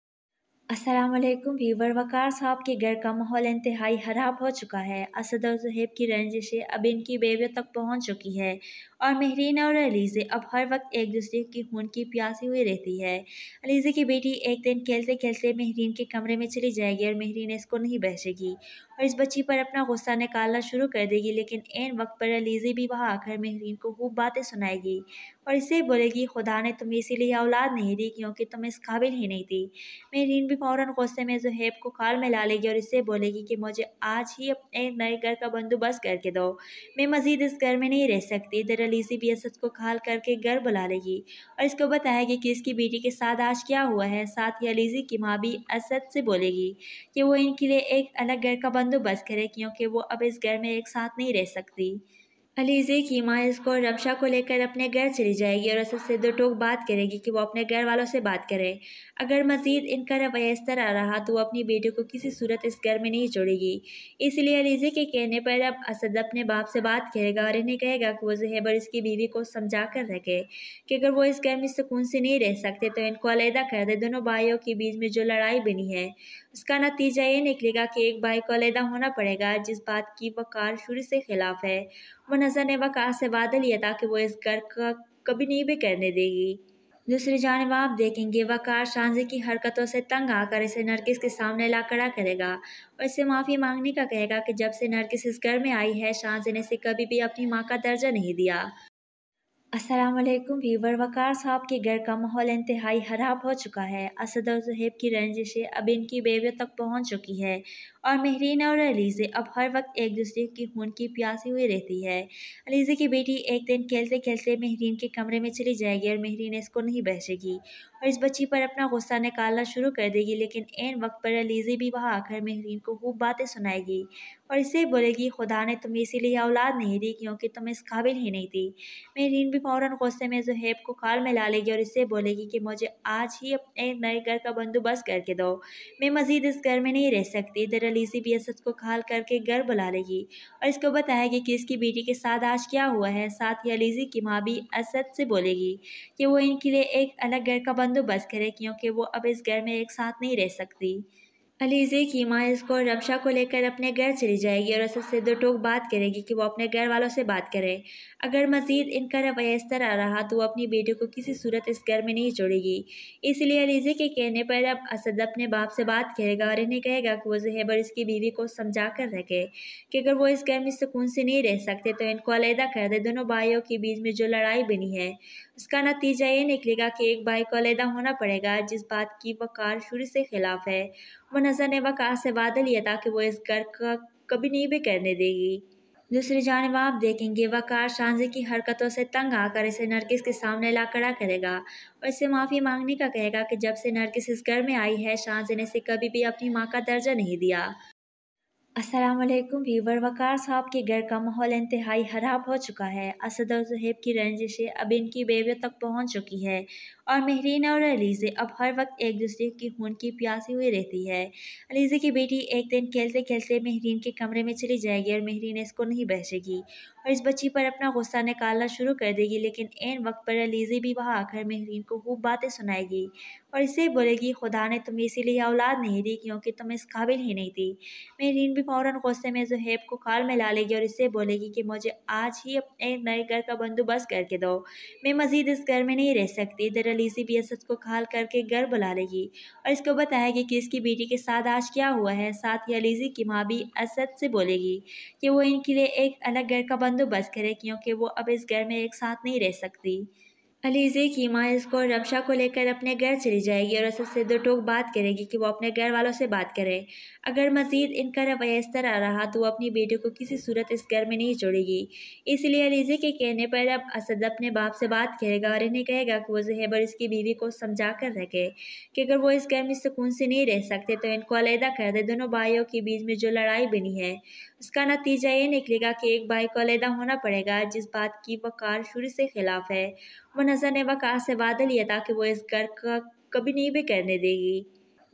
A: अस्सलामुअलैकुम व्यूवर, वकार साहब के घर का माहौल इंतहाई खराब हो चुका है। असद और ज़ुहैब की रंजिशें अब इनकी बेवियों तक पहुंच चुकी है और महरीन और अलीज़े अब हर वक्त एक दूसरे की खून की प्यासी हुई रहती है। अलीज़े की बेटी एक दिन खेलते खेलते महरीन के कमरे में चली जाएगी और महरीन इसको नहीं बख्शेगी और इस बच्ची पर अपना गुस्सा निकालना शुरू कर देगी, लेकिन ऐन वक्त पर अलीज़े भी वहाँ आकर महरीन को खूब बातें सुनाएगी और इससे बोलेगी खुदा ने तुम्हें इसीलिए औलाद नहीं दी क्योंकि तुम इस काबिल ही नहीं थी। मेरीन भी फ़ौरन गुस्से में ज़ुहैब को खाल में ला लेगी और इससे बोलेगी कि मुझे आज ही अपने नए घर का बंदोबस्त करके दो, मैं मज़ीद इस घर में नहीं रह सकती। इधर अलीज़ी भी असद को खाल करके घर बुला लेगी और इसको बताएगी कि इसकी बेटी के साथ आज क्या हुआ है। साथ ही अलीज़ी की माँ भी असद से बोलेगी कि वो इनके लिए एक अलग घर का बंदोबस्त करे क्योंकि वो अब इस घर में एक साथ नहीं रह सकती। अलीज़े की माँ इसको रमशा को लेकर अपने घर चली जाएगी और असद से दो टोक बात करेगी कि वो अपने घर वालों से बात करे। अगर मज़ीद इनका रवैया इस तरह रहा तो वो अपनी बेटी को किसी सूरत इस घर में नहीं छोड़ेगी। इसलिए अलीज़े के कहने पर अब असद अपने बाप से बात करेगा और इन्हें कहेगा कि वो ज़ुहैब और इसकी बीवी को समझा कर रखे कि अगर वो इस घर में सुकून से नहीं रह सकते तो इनको अलहदा कर दे। दोनों भाइयों के बीच में जो लड़ाई बनी है उसका नतीजा ये निकलेगा कि एक भाई को अलहदा होना पड़ेगा, जिस बात की वकार शुरू से खिलाफ है। वो नज़र ने वकार से वादा लिया था कि वो इस घर का कभी नहीं भी करने देगी। दूसरी जानिब आप देखेंगे वकार शांजी की हरकतों से तंग आकर इसे नरगिस के सामने ला खड़ा करेगा और इससे माफ़ी मांगने का कहेगा कि जब से नरगिस इस घर में आई है शांजी ने इसे कभी भी अपनी माँ का दर्जा नहीं दिया। अस्सलामुअलैकुम व्यूवर, वकार साहब के घर का माहौल इंतहाई खराब हो चुका है। असद और ज़ुहैब की रंजिशें अब इनकी बेवियों तक पहुंच चुकी है और महरीन और अलीज़े अब हर वक्त एक दूसरे की खून की प्यासी हुई रहती है। अलीज़े की बेटी एक दिन खेलते खेलते महरीन के कमरे में चली जाएगी और महरीन इसको नहीं बख्शेगी और इस बच्ची पर अपना गुस्सा निकालना शुरू कर देगी, लेकिन ऐन वक्त पर अलीज़े भी वहाँ आकर महरीन को खूब बातें सुनाएगी और इससे बोलेगी खुदा ने तुम्हें इसीलिए औलाद नहीं दी क्योंकि तुम इस काबिल ही नहीं थी। मेरीन भी फ़ौरन गुस्से में ज़ुहैब को खाल में ला लेगी और इससे बोलेगी कि मुझे आज ही अपने नए घर का बंदोबस्त करके दो, मैं मज़ीद इस घर में नहीं रह सकती। इधर अलीज़ी भी असद को खाल करके घर बुला लेगी और इसको बताएगी कि इसकी बेटी के साथ आज क्या हुआ है। साथ ही अलीज़ी की माँ भी असद से बोलेगी कि वो इनके लिए एक अलग घर का बंदोबस्त करे क्योंकि वो अब इस घर में एक साथ नहीं रह सकती। अलीज़े की माँ इसको रमशा को लेकर अपने घर चली जाएगी और असद से दो टोक बात करेगी कि वो अपने घर वालों से बात करे। अगर मज़ीद इनका रवैया इस तरह रहा तो वो अपनी बेटी को किसी सूरत इस घर में नहीं छोड़ेगी। इसलिए अलीज़े के कहने पर अब असद अपने बाप से बात करेगा और इन्हें कहेगा कि वो ज़ुहैब और इसकी बीवी को समझा कर रखे कि अगर वो इस घर में सुकून से नहीं रह सकते तो इनको अलहदा कर दे। दोनों भाइयों के बीच में जो लड़ाई बनी है उसका नतीजा ये निकलेगा कि एक भाई को अलहदा होना पड़ेगा, जिस बात की वकार शुरू से खिलाफ है। वो नज़र ने वकार से वादा लिया था कि वो इस घर का कभी नहीं भी करने देगी। दूसरी जानिब आप देखेंगे वकार शांजी की हरकतों से तंग आकर इसे नरगिस के सामने ला खड़ा करेगा और इससे माफ़ी मांगने का कहेगा कि जब से नरगिस इस घर में आई है शांजी ने इसे कभी भी अपनी माँ का दर्जा नहीं दिया। अस्सलामुअलैकुम व्यूवर, वकार साहब के घर का माहौल इंतहाई खराब हो चुका है। असद और ज़ुहैब की रंजिशें अब इनकी बेवियों तक पहुंच चुकी है और महरीन और अलीज़े अब हर वक्त एक दूसरे की खून की प्यासी हुई रहती है। अलीज़े की बेटी एक दिन खेलते खेलते महरीन के कमरे में चली जाएगी और महरीन इसको नहीं बख्शेगी और इस बच्ची पर अपना गुस्सा निकालना शुरू कर देगी, लेकिन ऐन वक्त पर अलीज़े भी वहाँ आकर महरीन को खूब बातें सुनाएगी और इससे बोलेगी खुदा ने तुम्हें इसीलिए औलाद नहीं दी क्योंकि तुम इस काबिल ही नहीं थी। मेरीन भी फ़ौरन गुस्से में ज़ुहैब को खाल में ला लेगी और इससे बोलेगी कि मुझे आज ही अपने नए घर का बंदोबस्त करके दो, मैं मज़ीद इस घर में नहीं रह सकती। इधर अलीज़ी भी असद को खाल करके घर बुला लेगी और इसको बताएगी कि इसकी बेटी के साथ आज क्या हुआ है। साथ ही अलीज़ी की माँ भी असद से बोलेगी कि वो इनके लिए एक अलग घर का बंदोबस्त करे क्योंकि वो अब इस घर में एक साथ नहीं रह सकती। अलीज़े की माँ इसको रमशा को लेकर अपने घर चली जाएगी और असद से दो टोक बात करेगी कि वो अपने घर वालों से बात करे। अगर मज़ीद इनका रवैया इस तरह रहा तो वो अपनी बेटी को किसी सूरत इस घर में नहीं छोड़ेगी। इसलिए अलीज़े के कहने पर अब असद अपने बाप से बात करेगा और इन्हें कहेगा कि वो ज़ुहैब और इसकी बीवी को समझा कर रखे कि अगर वो इस घर में सुकून से नहीं रह सकते तो इनको अलहदा कर दे। दोनों भाइयों के बीच में जो लड़ाई बनी है उसका नतीजा ये निकलेगा कि एक भाई को अलहदा होना पड़ेगा, जिस बात की वकार शुरू से खिलाफ है। वो नज़र ने वकार से वादा लिया था कि वो इस घर का कभी नहीं भी करने देगी।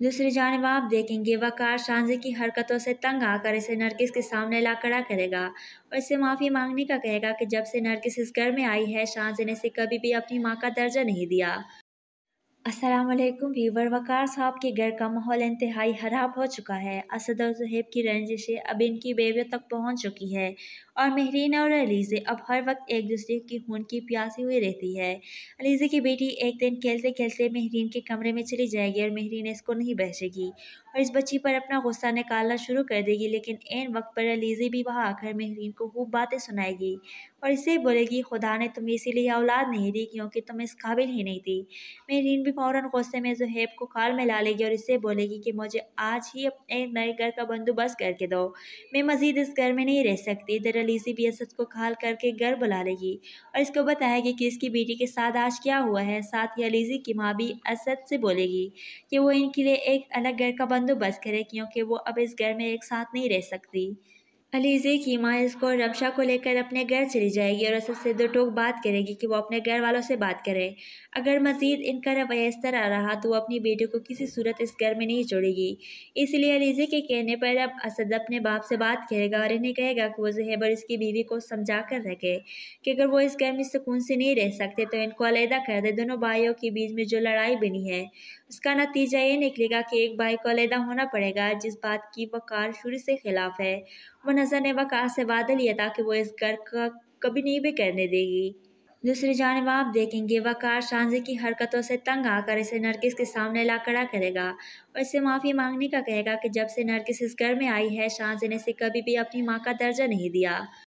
A: दूसरी जानिब आप देखेंगे वकार शांजी की हरकतों से तंग आकर इसे नरगिस के सामने ला खड़ा करेगा और इससे माफ़ी मांगने का कहेगा कि जब से नरगिस इस घर में आई है शांजी ने इसे कभी भी अपनी माँ का दर्जा नहीं दिया। अस्सलामुअलैकुम व्यूवर, वकार साहब के घर का माहौल इंतहाई खराब हो चुका है। असद और ज़ुहैब की रंजिशें अब इनकी बेवियों तक पहुंच चुकी है और महरीन और अलीज़े अब हर वक्त एक दूसरे की खून की प्यासी हुई रहती है। अलीज़े की बेटी एक दिन खेलते खेलते महरीन के कमरे में चली जाएगी और महरीन इसको नहीं बख्शेगी और इस बच्ची पर अपना गुस्सा निकालना शुरू कर देगी, लेकिन ऐन वक्त पर अलीज़े भी वहाँ आकर महरीन को खूब बातें सुनाएगी और इससे बोलेगी खुदा ने तुम्हें इसीलिए औलाद नहीं दी क्योंकि तुम इस काबिल ही नहीं थी। मेरीन भी फ़ौरन गुस्से में ज़ुहैब को खाल में ला लेगी और इससे बोलेगी कि मुझे आज ही अपने नए घर का बंदोबस्त करके दो, मैं मज़ीद इस घर में नहीं रह सकती। इधर अलीज़ी भी असद को खाल करके घर बुला लेगी और इसको बताएगी कि इसकी बेटी के साथ आज क्या हुआ है। साथ ही अलीज़ी की माँ भी असद से बोलेगी कि वो इनके लिए एक अलग घर का बंदोबस्त करे क्योंकि वो अब इस घर में एक साथ नहीं रह सकती। अलीज़े की माँ इसको रमशा को लेकर अपने घर चली जाएगी और असद से दो टोक बात करेगी कि वो अपने घर वालों से बात करे। अगर मज़ीद इनका रवैया इस तरह रहा तो वो अपनी बेटी को किसी सूरत इस घर में नहीं छोड़ेगी। इसलिए अलीज़े के कहने पर अब असद अपने बाप से बात करेगा और इन्हें कहेगा कि वो ज़ुहैब और इसकी बीवी को समझा कर रखे कि अगर वो इस घर में सुकून से नहीं रह सकते तो इनको अलहदा कर दे। दोनों भाइयों के बीच में जो लड़ाई बनी है उसका नतीजा ये निकलेगा कि एक भाई को अलहदा होना पड़ेगा, जिस बात की वकार शुरू से खिलाफ है। वो नज़र ने वकार से वादा लिया था कि वो इस घर का कभी नहीं भी करने देगी। दूसरी जानिब आप देखेंगे वकार शांजी की हरकतों से तंग आकर इसे नरगिस के सामने ला खड़ा करेगा और इससे माफ़ी मांगने का कहेगा कि जब से नरगिस इस घर में आई है शांजी ने इसे कभी भी अपनी माँ का दर्जा नहीं दिया।